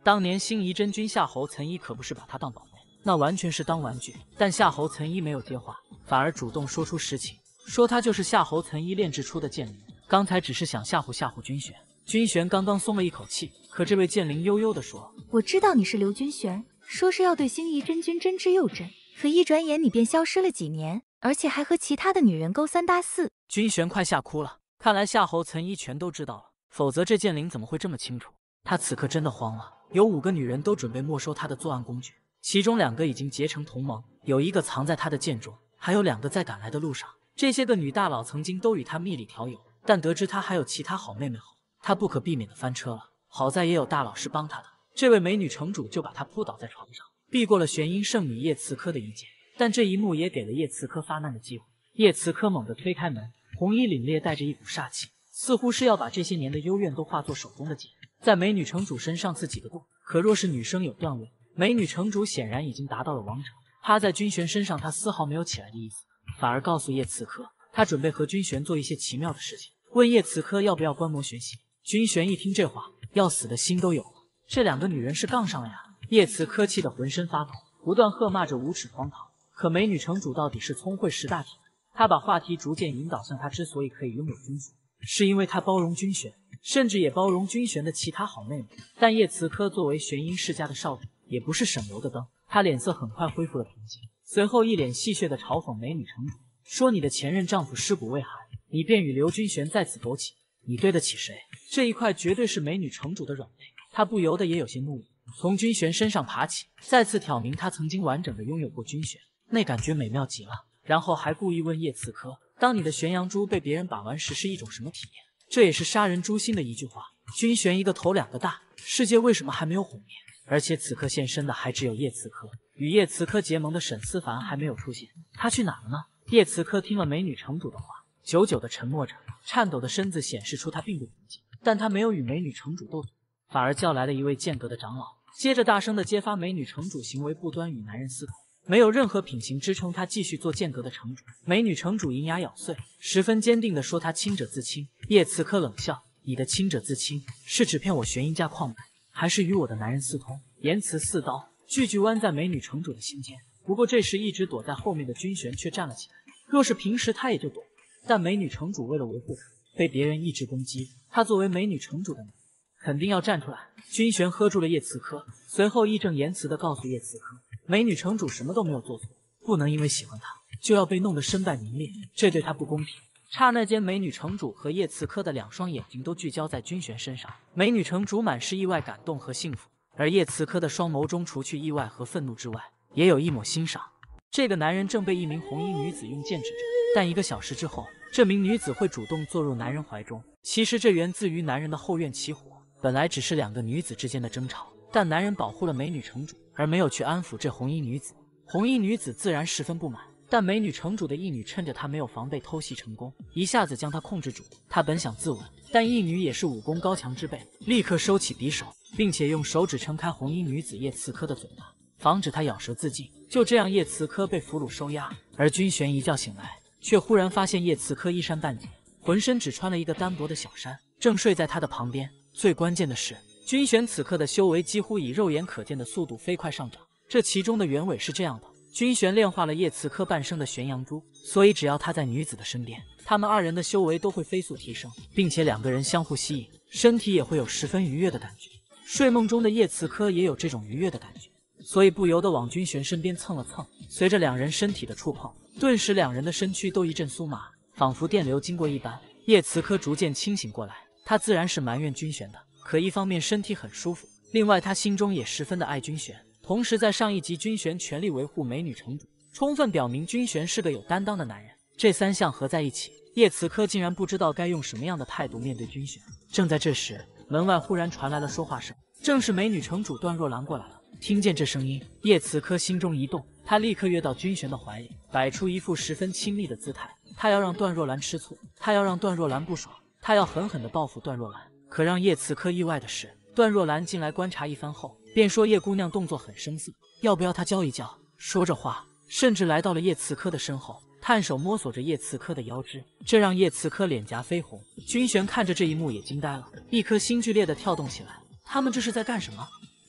当年心仪真君夏侯岑一可不是把他当宝贝，那完全是当玩具。但夏侯岑一没有接话，反而主动说出实情，说他就是夏侯岑一炼制出的剑灵，刚才只是想吓唬吓唬君玄。君玄刚刚松了一口气，可这位剑灵悠悠地说：“ 我知道你是刘君玄，说是要对心仪真君真之又真，可一转眼你便消失了几年，而且还和其他的女人勾三搭四。” 君玄快吓哭了，看来夏侯岑一全都知道了，否则这剑灵怎么会这么清楚？他此刻真的慌了，有五个女人都准备没收他的作案工具，其中两个已经结成同盟，有一个藏在他的剑中，还有两个在赶来的路上。这些个女大佬曾经都与他蜜里调油，但得知他还有其他好妹妹后，他不可避免的翻车了。好在也有大佬是帮他的，这位美女城主就把他扑倒在床上，避过了玄阴圣女叶刺客的一剑。但这一幕也给了叶刺客发难的机会。叶刺客猛地推开门，红衣凛冽，带着一股煞气，似乎是要把这些年的幽怨都化作手中的剑，在美女城主身上刺几个洞。可若是女生有段位，美女城主显然已经达到了王者，趴在君玄身上，她丝毫没有起来的意思，反而告诉叶刺客，她准备和君玄做一些奇妙的事情，问叶刺客要不要观摩学习。君玄一听这话，要死的心都有了。这两个女人是杠上了呀！叶刺客气得浑身发抖，不断喝骂着无耻荒唐。可美女城主到底是聪慧识大体的，她把话题逐渐引导向她之所以可以拥有君玄，是因为她包容君玄，甚至也包容君玄的其他好妹妹。但叶刺客作为玄阴世家的少主，也不是省油的灯，他脸色很快恢复了平静，随后一脸戏谑地嘲讽美女城主，说你的前任丈夫尸骨未寒，你便与刘君玄在此苟且，你对得起谁？这一块绝对是美女城主的软肋，她不由得也有些怒意，从君玄身上爬起，再次挑明她曾经完整的拥有过君玄，那感觉美妙极了。然后还故意问叶刺客，当你的玄阳珠被别人把玩时是一种什么体验？这也是杀人诛心的一句话。君玄一个头两个大，世界为什么还没有毁灭？而且此刻现身的还只有叶刺客，与叶刺客结盟的沈思凡还没有出现，他去哪了呢？叶刺客听了美女城主的话，久久的沉默着，颤抖的身子显示出他并不平静，但他没有与美女城主斗嘴，反而叫来了一位剑阁的长老，接着大声的揭发美女城主行为不端，与男人私通，没有任何品行支撑他继续做剑阁的城主。美女城主银牙咬碎，十分坚定地说他清者自清。叶刺客冷笑，你的清者自清是指骗我玄阴家矿脉，还是与我的男人私通？言辞似刀，句句剜在美女城主的心间。不过这时一直躲在后面的君玄却站了起来，若是平时他也就躲，但美女城主为了维护他，被别人一直攻击，他作为美女城主的女，肯定要站出来。君玄喝住了叶刺客，随后义正言辞地告诉叶刺客，美女城主什么都没有做错，不能因为喜欢他就要被弄得身败名裂，这对他不公平。刹那间，美女城主和叶刺客的两双眼睛都聚焦在君玄身上，美女城主满是意外、感动和幸福，而叶刺客的双眸中除去意外和愤怒之外，也有一抹欣赏。这个男人正被一名红衣女子用剑指着，但一个小时之后，这名女子会主动坐入男人怀中。其实这源自于男人的后院起火，本来只是两个女子之间的争吵，但男人保护了美女城主，而没有去安抚这红衣女子。红衣女子自然十分不满，但美女城主的义女趁着她没有防备偷袭成功，一下子将她控制住。她本想自刎，但义女也是武功高强之辈，立刻收起敌手，并且用手指撑开红衣女子叶刺客的嘴巴，防止她咬舌自尽。就这样，叶刺客被俘虏收押，而君玄一觉醒来，却忽然发现叶刺客衣衫半解，浑身只穿了一个单薄的小衫，正睡在他的旁边。最关键的是，君玄此刻的修为几乎以肉眼可见的速度飞快上涨。这其中的原委是这样的：君玄炼化了叶刺客半生的玄阳珠，所以只要他在女子的身边，他们二人的修为都会飞速提升，并且两个人相互吸引，身体也会有十分愉悦的感觉。睡梦中的叶刺客也有这种愉悦的感觉，所以不由得往君玄身边蹭了蹭。随着两人身体的触碰，顿时两人的身躯都一阵酥麻，仿佛电流经过一般。叶刺客逐渐清醒过来，他自然是埋怨君玄的，可一方面身体很舒服，另外他心中也十分的爱君玄。同时在上一集，君玄全力维护美女城主，充分表明君玄是个有担当的男人。这三项合在一起，叶刺客竟然不知道该用什么样的态度面对君玄。正在这时，门外忽然传来了说话声，正是美女城主段若兰过来了。听见这声音，叶刺客心中一动，他立刻跃到君玄的怀里，摆出一副十分亲密的姿态。他要让段若兰吃醋，他要让段若兰不爽，他要狠狠地报复段若兰。可让叶刺客意外的是，段若兰进来观察一番后，便说叶姑娘动作很生涩，要不要她教一教？说着话，甚至来到了叶刺客的身后，探手摸索着叶刺客的腰肢，这让叶刺客脸颊绯红。君玄看着这一幕也惊呆了，一颗心剧烈的跳动起来。他们这是在干什么？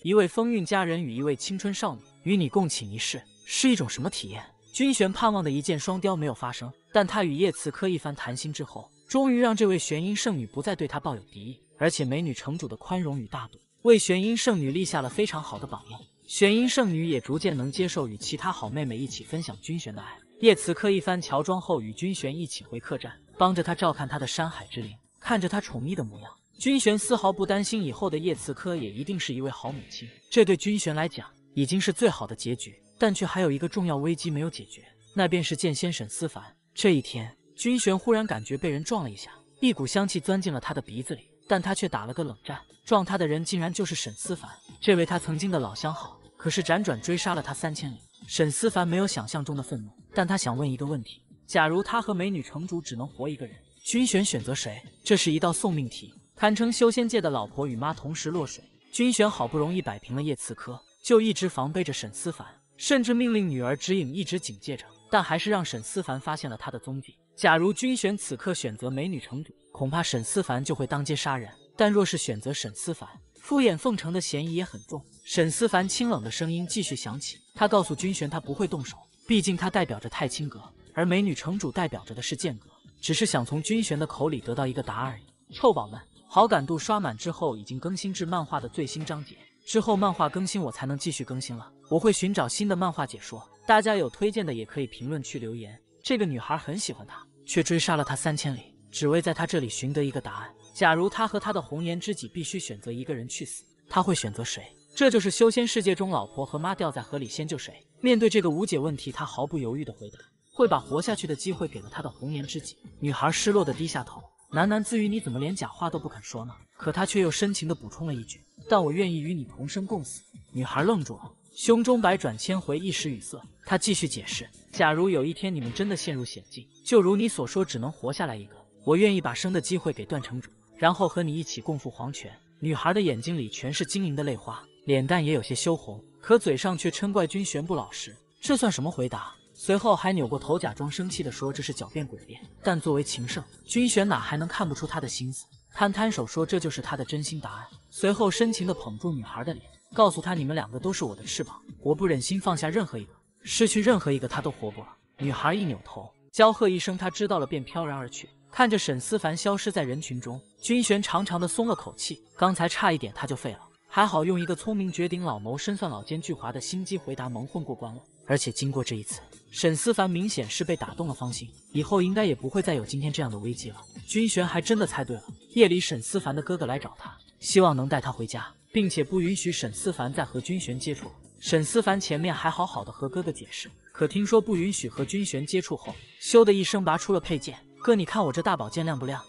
一位风韵佳人与一位青春少女与你共寝一室，是一种什么体验？君玄盼望的一箭双雕没有发生，但他与叶刺客一番谈心之后，终于让这位玄阴圣女不再对他抱有敌意，而且美女城主的宽容与大度，为玄阴圣女立下了非常好的榜样。玄阴圣女也逐渐能接受与其他好妹妹一起分享君玄的爱。叶刺客一番乔装后，与君玄一起回客栈，帮着他照看他的山海之灵，看着他宠溺的模样，君玄丝毫不担心以后的叶刺客也一定是一位好母亲。这对君玄来讲已经是最好的结局，但却还有一个重要危机没有解决，那便是剑仙沈思凡。这一天，君玄忽然感觉被人撞了一下，一股香气钻进了他的鼻子里，但他却打了个冷战。撞他的人竟然就是沈思凡，这位他曾经的老相好，可是辗转追杀了他三千里。沈思凡没有想象中的愤怒，但他想问一个问题：假如他和美女城主只能活一个人，君玄选择谁？这是一道送命题，堪称修仙界的老婆与妈同时落水。君玄好不容易摆平了叶刺客，就一直防备着沈思凡，甚至命令女儿指引一直警戒着，但还是让沈思凡发现了他的踪迹。假如君玄此刻选择美女城主，恐怕沈思凡就会当街杀人，但若是选择沈思凡，敷衍奉承的嫌疑也很重。沈思凡清冷的声音继续响起，他告诉君玄他不会动手，毕竟他代表着太清阁，而美女城主代表着的是剑阁，只是想从君玄的口里得到一个答案而已。臭宝们，好感度刷满之后已经更新至漫画的最新章节，之后漫画更新我才能继续更新了，我会寻找新的漫画解说，大家有推荐的也可以评论区留言。这个女孩很喜欢他，却追杀了他三千里，只为在他这里寻得一个答案。假如他和他的红颜知己必须选择一个人去死，他会选择谁？这就是修仙世界中老婆和妈掉在河里先救谁。面对这个无解问题，他毫不犹豫地回答，会把活下去的机会给了他的红颜知己。女孩失落地低下头，喃喃自语，你怎么连假话都不肯说呢？可他却又深情地补充了一句，但我愿意与你同生共死。女孩愣住了，胸中百转千回，一时语塞。他继续解释，假如有一天你们真的陷入险境，就如你所说只能活下来一个，我愿意把生的机会给段城主，然后和你一起共赴黄泉。女孩的眼睛里全是晶莹的泪花，脸蛋也有些羞红，可嘴上却嗔怪君玄不老实。这算什么回答？随后还扭过头假装生气地说这是狡辩诡辩。但作为情圣，君玄哪还能看不出他的心思，摊摊手说这就是他的真心答案。随后深情地捧住女孩的脸，告诉她你们两个都是我的翅膀，我不忍心放下任何一个，失去任何一个她都活不了。女孩一扭头，娇喝一声她知道了，便飘然而去。看着沈思凡消失在人群中，君玄长长的松了口气，刚才差一点他就废了，还好用一个聪明绝顶、老谋深算、老奸巨猾的心机回答蒙混过关了。而且经过这一次，沈思凡明显是被打动了芳心，以后应该也不会再有今天这样的危机了。君玄还真的猜对了，夜里沈思凡的哥哥来找他，希望能带他回家，并且不允许沈思凡再和君玄接触。沈思凡前面还好好的和哥哥解释，可听说不允许和君玄接触后，咻的一声拔出了佩剑，哥你看我这大宝剑亮不亮？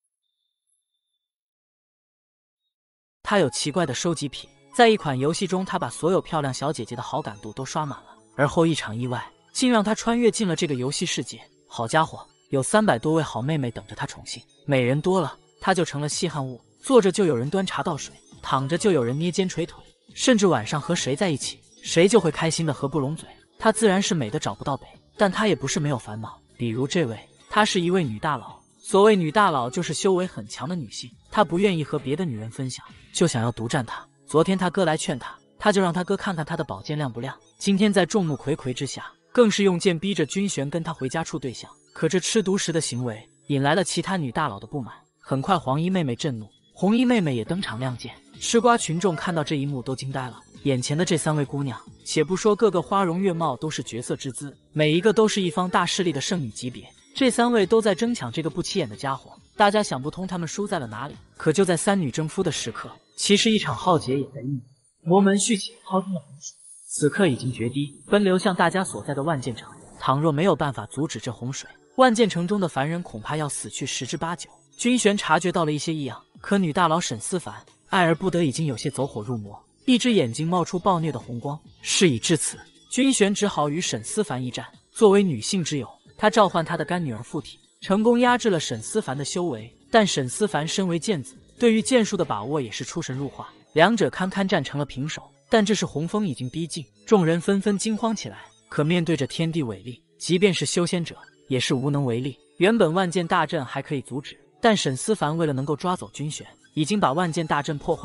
他有奇怪的收集癖，在一款游戏中他把所有漂亮小姐姐的好感度都刷满了，而后一场意外竟让他穿越进了这个游戏世界。好家伙，有三百多位好妹妹等着他宠幸，美人多了他就成了稀罕物，坐着就有人端茶倒水，躺着就有人捏肩捶腿，甚至晚上和谁在一起，谁就会开心的合不拢嘴。他自然是美的找不到北，但他也不是没有烦恼。比如这位，她是一位女大佬，所谓女大佬就是修为很强的女性，她不愿意和别的女人分享，就想要独占她。昨天他哥来劝她，他就让他哥看看他的宝剑亮不亮。今天在众目睽睽之下，更是用剑逼着君玄跟他回家处对象。可这吃独食的行为引来了其他女大佬的不满，很快黄衣妹妹震怒，红衣妹妹也登场亮剑。吃瓜群众看到这一幕都惊呆了，眼前的这三位姑娘，且不说个个花容月貌都是绝色之姿，每一个都是一方大势力的圣女级别，这三位都在争抢这个不起眼的家伙。大家想不通他们输在了哪里，可就在三女争夫的时刻，其实一场浩劫也在酝酿。魔门续起抛出了洪水，此刻已经决堤，奔流向大家所在的万剑城。倘若没有办法阻止这洪水，万剑城中的凡人恐怕要死去十之八九。君玄察觉到了一些异样，可女大佬沈思凡爱而不得，已经有些走火入魔，一只眼睛冒出暴虐的红光。事已至此，君玄只好与沈思凡一战。作为女性之友，他召唤他的干女儿附体，成功压制了沈思凡的修为。但沈思凡身为剑子，对于剑术的把握也是出神入化，两者堪堪战成了平手。但这时洪峰已经逼近，众人纷纷惊慌起来。可面对着天地伟力，即便是修仙者也是无能为力。原本万剑大阵还可以阻止，但沈思凡为了能够抓走君玄，已经把万剑大阵破坏了。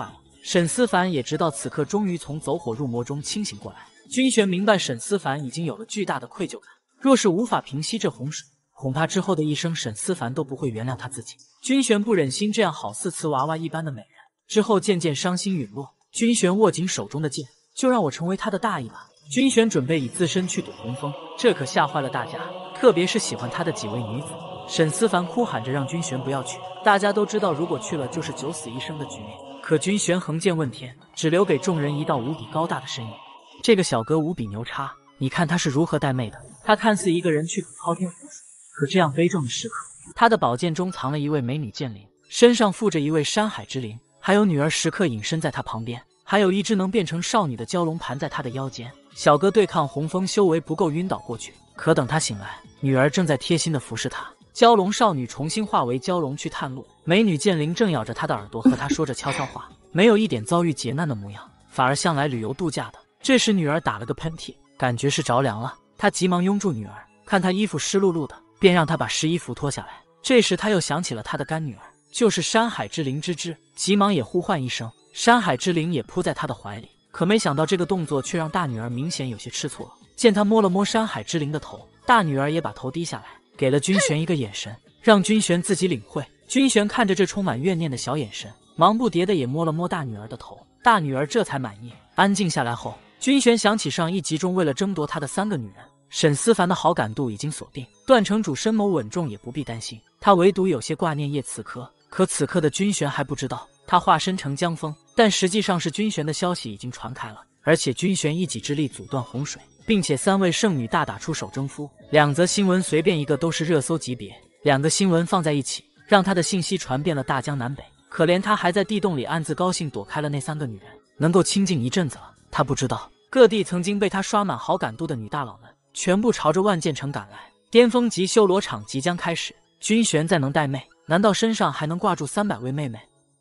沈思凡也直到此刻终于从走火入魔中清醒过来。君玄明白沈思凡已经有了巨大的愧疚感，若是无法平息这洪水，恐怕之后的一生沈思凡都不会原谅他自己。君玄不忍心这样好似瓷娃娃一般的美人，之后渐渐伤心陨落。君玄握紧手中的剑，就让我成为他的大义吧。君玄准备以自身去赌洪峰，这可吓坏了大家，特别是喜欢他的几位女子。沈思凡哭喊着让君玄不要去，大家都知道如果去了就是九死一生的局面。可君玄横剑问天，只留给众人一道无比高大的身影。这个小哥无比牛叉，你看他是如何带妹的。他看似一个人去滔天湖水，可这样悲壮的时刻，他的宝剑中藏了一位美女剑灵，身上附着一位山海之灵，还有女儿时刻隐身在他旁边，还有一只能变成少女的蛟龙盘在他的腰间。小哥对抗洪峰修为不够，晕倒过去，可等他醒来，女儿正在贴心的服侍他。蛟龙少女重新化为蛟龙去探路，美女剑灵正咬着他的耳朵和他说着悄悄话，没有一点遭遇劫难的模样，反而像来旅游度假的。这时女儿打了个喷嚏，感觉是着凉了，他急忙拥住女儿，看她衣服湿漉漉的，便让她把湿衣服脱下来。这时他又想起了他的干女儿，就是山海之灵芝芝，急忙也呼唤一声，山海之灵也扑在他的怀里。可没想到这个动作却让大女儿明显有些吃醋了，见他摸了摸山海之灵的头，大女儿也把头低下来，给了君玄一个眼神，让君玄自己领会。君玄看着这充满怨念的小眼神，忙不迭的也摸了摸大女儿的头，大女儿这才满意。安静下来后，君玄想起上一集中为了争夺他的三个女人，沈思凡的好感度已经锁定，段城主深谋稳重也不必担心，他唯独有些挂念叶刺客。可此刻的君玄还不知道，他化身成江风，但实际上是君玄的消息已经传开了，而且君玄一己之力阻断洪水，并且三位圣女大打出手征夫。两则新闻随便一个都是热搜级别，两个新闻放在一起，让他的信息传遍了大江南北。可怜他还在地洞里暗自高兴躲开了那三个女人，能够清静一阵子了。他不知道各地曾经被他刷满好感度的女大佬们全部朝着万剑城赶来，巅峰级修罗场即将开始。君玄再能带妹，难道身上还能挂住三百位妹妹？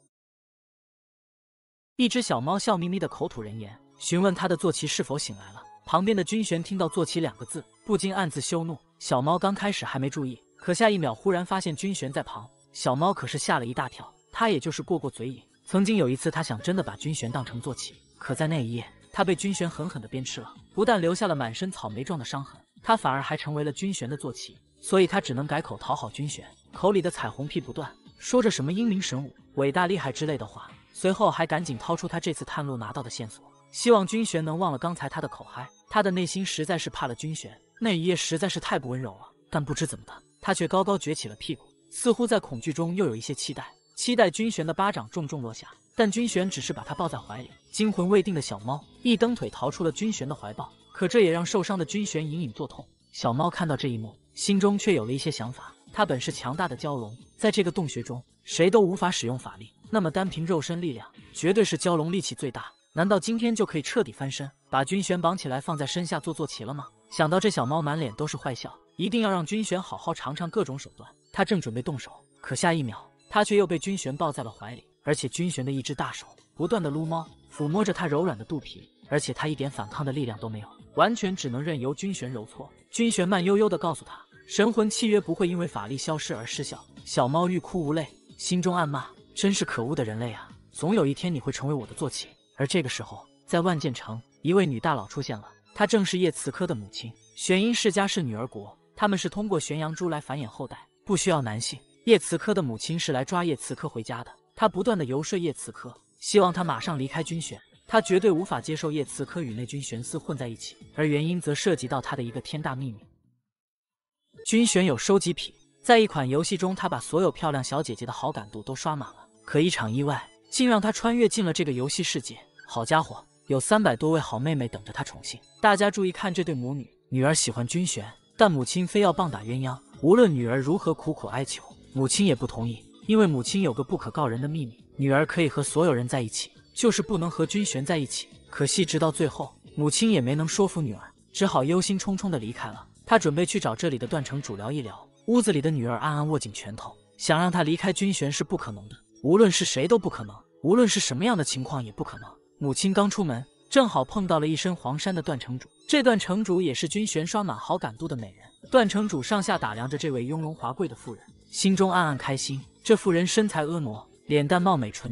一只小猫笑眯眯的口吐人言，询问他的坐骑是否醒来了。旁边的君玄听到坐骑两个字，不禁暗自羞怒。小猫刚开始还没注意，可下一秒忽然发现君玄在旁，小猫可是吓了一大跳。他也就是过过嘴瘾，曾经有一次他想真的把君玄当成坐骑，可在那一夜他被君玄狠狠地鞭笞了，不但留下了满身草莓状的伤痕，他反而还成为了君玄的坐骑，所以他只能改口讨好君玄，口里的彩虹屁不断，说着什么英明神武、伟大厉害之类的话。随后还赶紧掏出他这次探路拿到的线索，希望君玄能忘了刚才他的口嗨。他的内心实在是怕了君玄，那一夜实在是太不温柔了。但不知怎么的，他却高高撅起了屁股，似乎在恐惧中又有一些期待，期待君玄的巴掌重重落下。但君玄只是把他抱在怀里，惊魂未定的小猫一蹬腿逃出了君玄的怀抱，可这也让受伤的君玄隐隐作痛。小猫看到这一幕，心中却有了一些想法。它本是强大的蛟龙，在这个洞穴中谁都无法使用法力，那么单凭肉身力量绝对是蛟龙力气最大。难道今天就可以彻底翻身，把君玄绑起来放在身下做坐骑了吗？想到这，小猫满脸都是坏笑，一定要让君玄好好尝尝各种手段。他正准备动手，可下一秒他却又被君玄抱在了怀里，而且君玄的一只大手不断的撸猫抚摸着他柔软的肚皮，而且他一点反抗的力量都没有，完全只能任由君玄揉搓。君玄慢悠悠地告诉他，神魂契约不会因为法力消失而失效。小猫欲哭无泪，心中暗骂，真是可恶的人类啊，总有一天你会成为我的坐骑。而这个时候，在万剑城，一位女大佬出现了，她正是叶慈科的母亲。玄阴世家是女儿国，他们是通过玄阳珠来繁衍后代，不需要男性。叶慈科的母亲是来抓叶慈科回家的，她不断的游说叶慈科，希望他马上离开君玄。他绝对无法接受叶慈科与内君玄思混在一起，而原因则涉及到他的一个天大秘密。君玄有收集癖，在一款游戏中，他把所有漂亮小姐姐的好感度都刷满了，可一场意外竟让他穿越进了这个游戏世界。好家伙，有三百多位好妹妹等着他宠幸。大家注意看这对母女，女儿喜欢君玄，但母亲非要棒打鸳鸯，无论女儿如何苦苦哀求，母亲也不同意，因为母亲有个不可告人的秘密，女儿可以和所有人在一起，就是不能和君玄在一起。可惜直到最后，母亲也没能说服女儿，只好忧心忡忡地离开了。她准备去找这里的段城主聊一聊，屋子里的女儿暗暗握紧拳头，想让她离开君玄是不可能的，无论是谁都不可能，无论是什么样的情况也不可能。母亲刚出门，正好碰到了一身黄衫的段城主，这段城主也是君玄刷满好感度的美人。段城主上下打量着这位雍容华贵的妇人，心中暗暗开心。这妇人身材婀娜，脸蛋貌美纯净，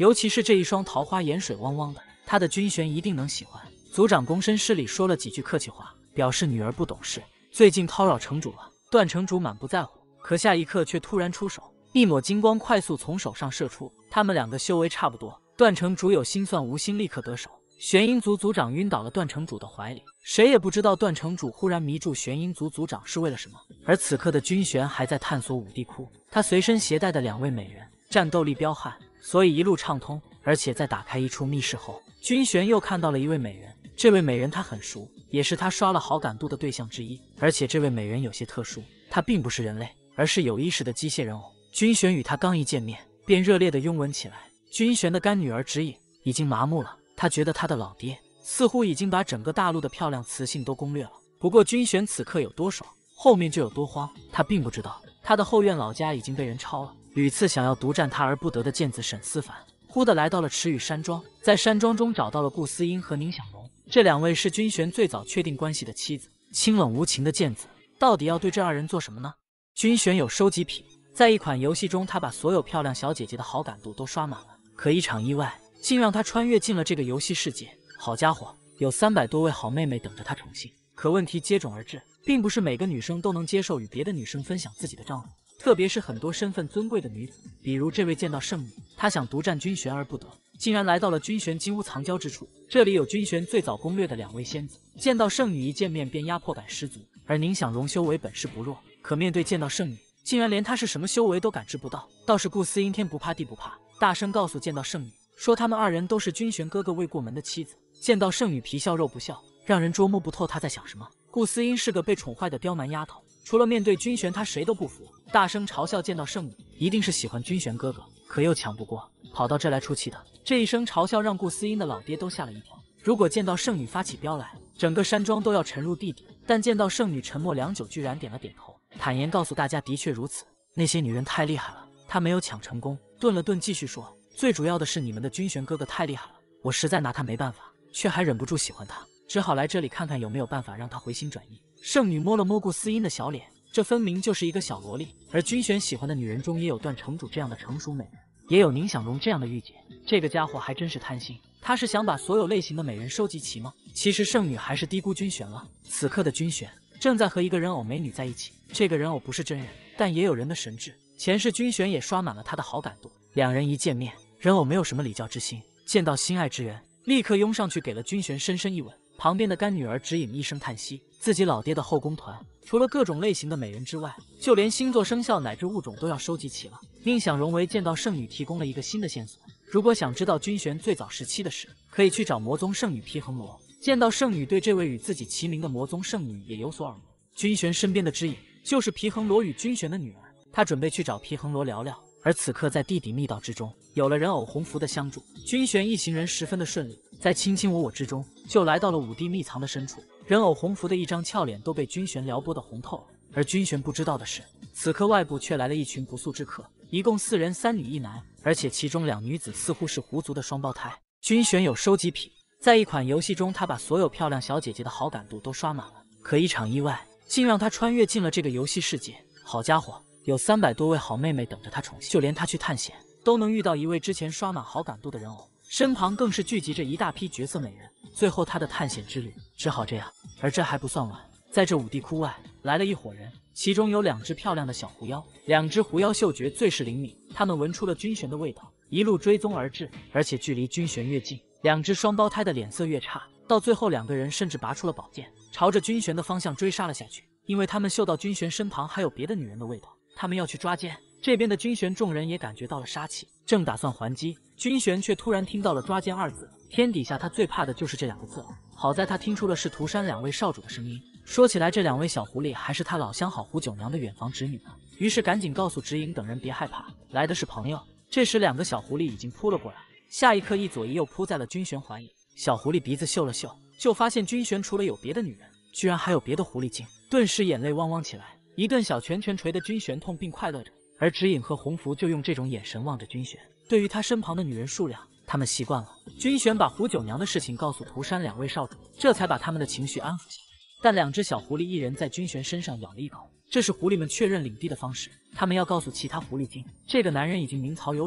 尤其是这一双桃花眼水汪汪的，他的君璇一定能喜欢。族长躬身施礼，说了几句客气话，表示女儿不懂事，最近叨扰城主了。段城主满不在乎，可下一刻却突然出手，一抹金光快速从手上射出。他们两个修为差不多，段城主有心算无心，立刻得手。玄阴族族长晕倒了段城主的怀里，谁也不知道段城主忽然迷住玄阴族族长是为了什么。而此刻的君璇还在探索五帝窟，他随身携带的两位美人战斗力彪悍，所以一路畅通。而且在打开一处密室后，君璇又看到了一位美人，这位美人他很熟，也是他刷了好感度的对象之一。而且这位美人有些特殊，她并不是人类，而是有意识的机械人偶。君璇与她刚一见面，便热烈的拥吻起来。君璇的干女儿指引已经麻木了，她觉得她的老爹似乎已经把整个大陆的漂亮雌性都攻略了。不过君璇此刻有多爽，后面就有多慌。她并不知道，她的后院老家已经被人抄了。屡次想要独占她而不得的剑子沈思凡，忽地来到了池雨山庄，在山庄中找到了顾思英和宁小龙，这两位是君璇最早确定关系的妻子。清冷无情的剑子到底要对这二人做什么呢？君璇有收集癖，在一款游戏中，他把所有漂亮小姐姐的好感度都刷满了，可一场意外竟让他穿越进了这个游戏世界。好家伙，有三百多位好妹妹等着他宠幸。可问题接踵而至，并不是每个女生都能接受与别的女生分享自己的丈夫，特别是很多身份尊贵的女子，比如这位剑道圣女，她想独占君璇而不得，竟然来到了君璇金屋藏娇之处。这里有君璇最早攻略的两位仙子，剑道圣女一见面便压迫感十足，而宁想荣修为本事不弱，可面对剑道圣女，竟然连她是什么修为都感知不到。倒是顾思英天不怕地不怕，大声告诉剑道圣女说他们二人都是君璇哥哥未过门的妻子。剑道圣女皮笑肉不笑，让人捉摸不透她在想什么。顾思英是个被宠坏的刁蛮丫头，除了面对君璇她谁都不服，大声嘲笑剑道圣女一定是喜欢君璇哥哥，可又抢不过，跑到这来出气的。这一声嘲笑让顾思英的老爹都吓了一跳，如果剑道圣女发起飙来，整个山庄都要沉入地底。但剑道圣女沉默良久，居然点了点头，坦言告诉大家的确如此，那些女人太厉害了，她没有抢成功。顿了顿继续说，最主要的是你们的君璇哥哥太厉害了，我实在拿他没办法，却还忍不住喜欢他，只好来这里看看有没有办法让他回心转意。圣女摸了摸顾思英的小脸，这分明就是一个小萝莉。而君璇喜欢的女人中也有段城主这样的成熟美人，也有宁想荣这样的御姐。这个家伙还真是贪心，他是想把所有类型的美人收集齐吗？其实圣女还是低估君璇了。此刻的君璇正在和一个人偶美女在一起，这个人偶不是真人，但也有人的神智。前世君璇也刷满了他的好感度，两人一见面，人偶没有什么礼教之心，见到心爱之人，立刻拥上去给了君璇深深一吻。旁边的干女儿指引一声叹息，自己老爹的后宫团除了各种类型的美人之外，就连星座生肖乃至物种都要收集齐了。宁想荣为剑道圣女提供了一个新的线索，如果想知道君璇最早时期的事，可以去找魔宗圣女皮恒罗。剑道圣女对这位与自己齐名的魔宗圣女也有所耳闻，君璇身边的指引就是皮恒罗与君璇的女儿，他准备去找皮恒罗聊聊。而此刻在地底密道之中，有了人偶红福的相助，君璇一行人十分的顺利，在卿卿我我之中就来到了五帝秘藏的深处。人偶红福的一张俏脸都被君璇撩拨的红透了，而君璇不知道的是，此刻外部却来了一群不速之客，一共四人，三女一男，而且其中两女子似乎是狐族的双胞胎。君璇有收集癖，在一款游戏中，他把所有漂亮小姐姐的好感度都刷满了，可一场意外竟让他穿越进了这个游戏世界。好家伙，有三百多位好妹妹等着他宠幸，就连他去探险都能遇到一位之前刷满好感度的人偶，身旁更是聚集着一大批绝色美人。最后他的探险之旅只好这样。而这还不算完，在这五帝窟外来了一伙人，其中有两只漂亮的小狐妖，两只狐妖嗅觉最是灵敏，他们闻出了君璇的味道，一路追踪而至，而且距离君璇越近，两只双胞胎的脸色越差，到最后两个人甚至拔出了宝剑，朝着君璇的方向追杀了下去，因为他们嗅到君璇身旁还有别的女人的味道，他们要去抓奸。这边的君璇众人也感觉到了杀气，正打算还击，君璇却突然听到了抓奸二字。天底下他最怕的就是这两个字了，好在他听出了是涂山两位少主的声音。说起来，这两位小狐狸还是他老相好胡九娘的远房侄女呢，于是赶紧告诉直影等人别害怕，来的是朋友。这时两个小狐狸已经扑了过来，下一刻一左一右扑在了君璇怀里。小狐狸鼻子嗅了嗅，就发现君璇除了有别的女人，居然还有别的狐狸精，顿时眼泪汪汪起来，一顿小拳拳捶得君璇痛并快乐着。而直影和红福就用这种眼神望着君璇，对于他身旁的女人数量，他们习惯了。君璇把胡九娘的事情告诉涂山两位少主，这才把他们的情绪安抚下来。但两只小狐狸一人在君璇身上咬了一口，这是狐狸们确认领地的方式，他们要告诉其他狐狸精，这个男人已经名草有主了。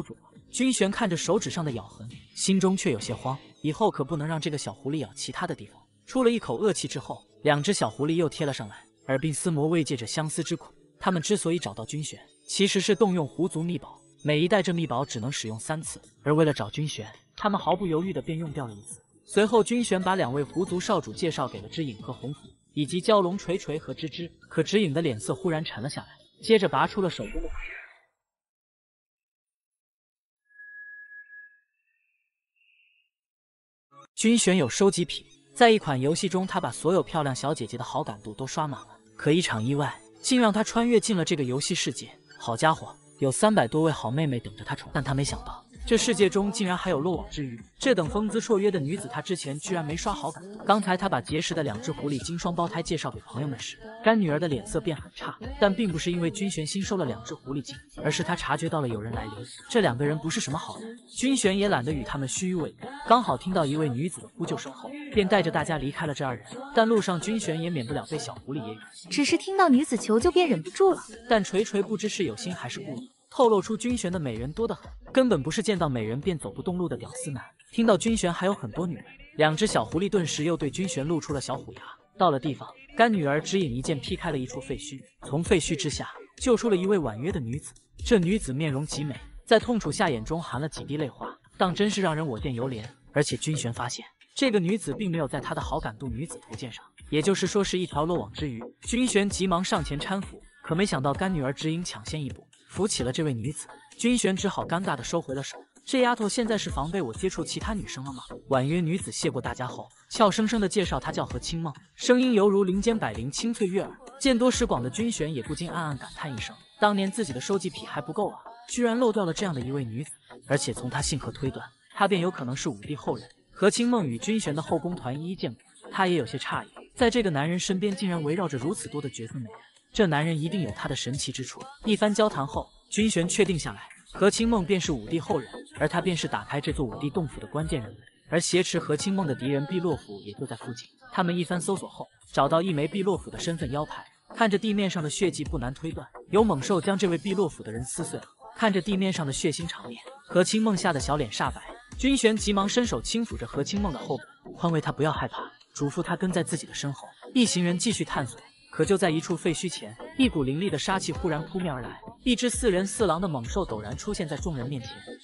君玄看着手指上的咬痕，心中却有些慌，以后可不能让这个小狐狸咬其他的地方。出了一口恶气之后，两只小狐狸又贴了上来。而鬓厮磨慰藉着相思之苦，他们之所以找到君玄，其实是动用狐族秘宝，每一代这秘宝只能使用三次，而为了找君玄，他们毫不犹豫地便用掉了一次。随后，君玄把两位狐族少主介绍给了知影和红甫，以及蛟龙锤锤和芝芝。可知影的脸色忽然沉了下来，接着拔出了手中的。君玄有收集癖，在一款游戏中，他把所有漂亮小姐姐的好感度都刷满了。可一场意外，竟让他穿越进了这个游戏世界。好家伙，有三百多位好妹妹等着他宠，但他没想到。这世界中竟然还有漏网之鱼，这等风姿绰约的女子，她之前居然没刷好感度。刚才她把结识的两只狐狸精双胞胎介绍给朋友们时，干女儿的脸色变很差，但并不是因为君玄新收了两只狐狸精，而是他察觉到了有人来临，这两个人不是什么好人。君玄也懒得与他们虚与委蛇，刚好听到一位女子的呼救声后，便带着大家离开了这二人。但路上君玄也免不了被小狐狸揶揄， 只是听到女子求救便忍不住了。 但锤锤不知是有心还是故意，透露出君玄的美人多得很，根本不是见到美人便走不动路的屌丝男。听到君玄还有很多女人，两只小狐狸顿时又对君玄露出了小虎牙。到了地方，干女儿指引一剑劈开了一处废墟，从废墟之下救出了一位婉约的女子。这女子面容极美，在痛楚下眼中含了几滴泪花，当真是让人我见犹怜。而且君玄发现，这个女子并没有在他的好感度女子图鉴上，也就是说是一条漏网之鱼。君玄急忙上前搀扶，可没想到干女儿指引抢先一步扶起了这位女子，君玄只好尴尬地收回了手。这丫头现在是防备我接触其他女生了吗？婉约女子谢过大家后，俏生生地介绍她叫何清梦，声音犹如林间百灵，清脆悦耳。见多识广的君玄也不禁暗暗感叹一声，当年自己的收集癖还不够啊，居然漏掉了这样的一位女子。而且从她性格推断，她便有可能是武帝后人。何清梦与君玄的后宫团一一见过，她也有些诧异，在这个男人身边竟然围绕着如此多的绝色美人，这男人一定有他的神奇之处。一番交谈后，君玄确定下来，何清梦便是武帝后人，而他便是打开这座武帝洞府的关键人物。而挟持何清梦的敌人碧落府也就在附近。他们一番搜索后，找到一枚碧落府的身份腰牌，看着地面上的血迹，不难推断，有猛兽将这位碧落府的人撕碎了。看着地面上的血腥场面，何清梦吓得小脸煞白。君玄急忙伸手轻抚着何清梦的后背，宽慰她不要害怕，嘱咐她跟在自己的身后。一行人继续探索。可就在一处废墟前，一股凌厉的杀气忽然扑面而来，一只四人四狼的猛兽陡然出现在众人面前。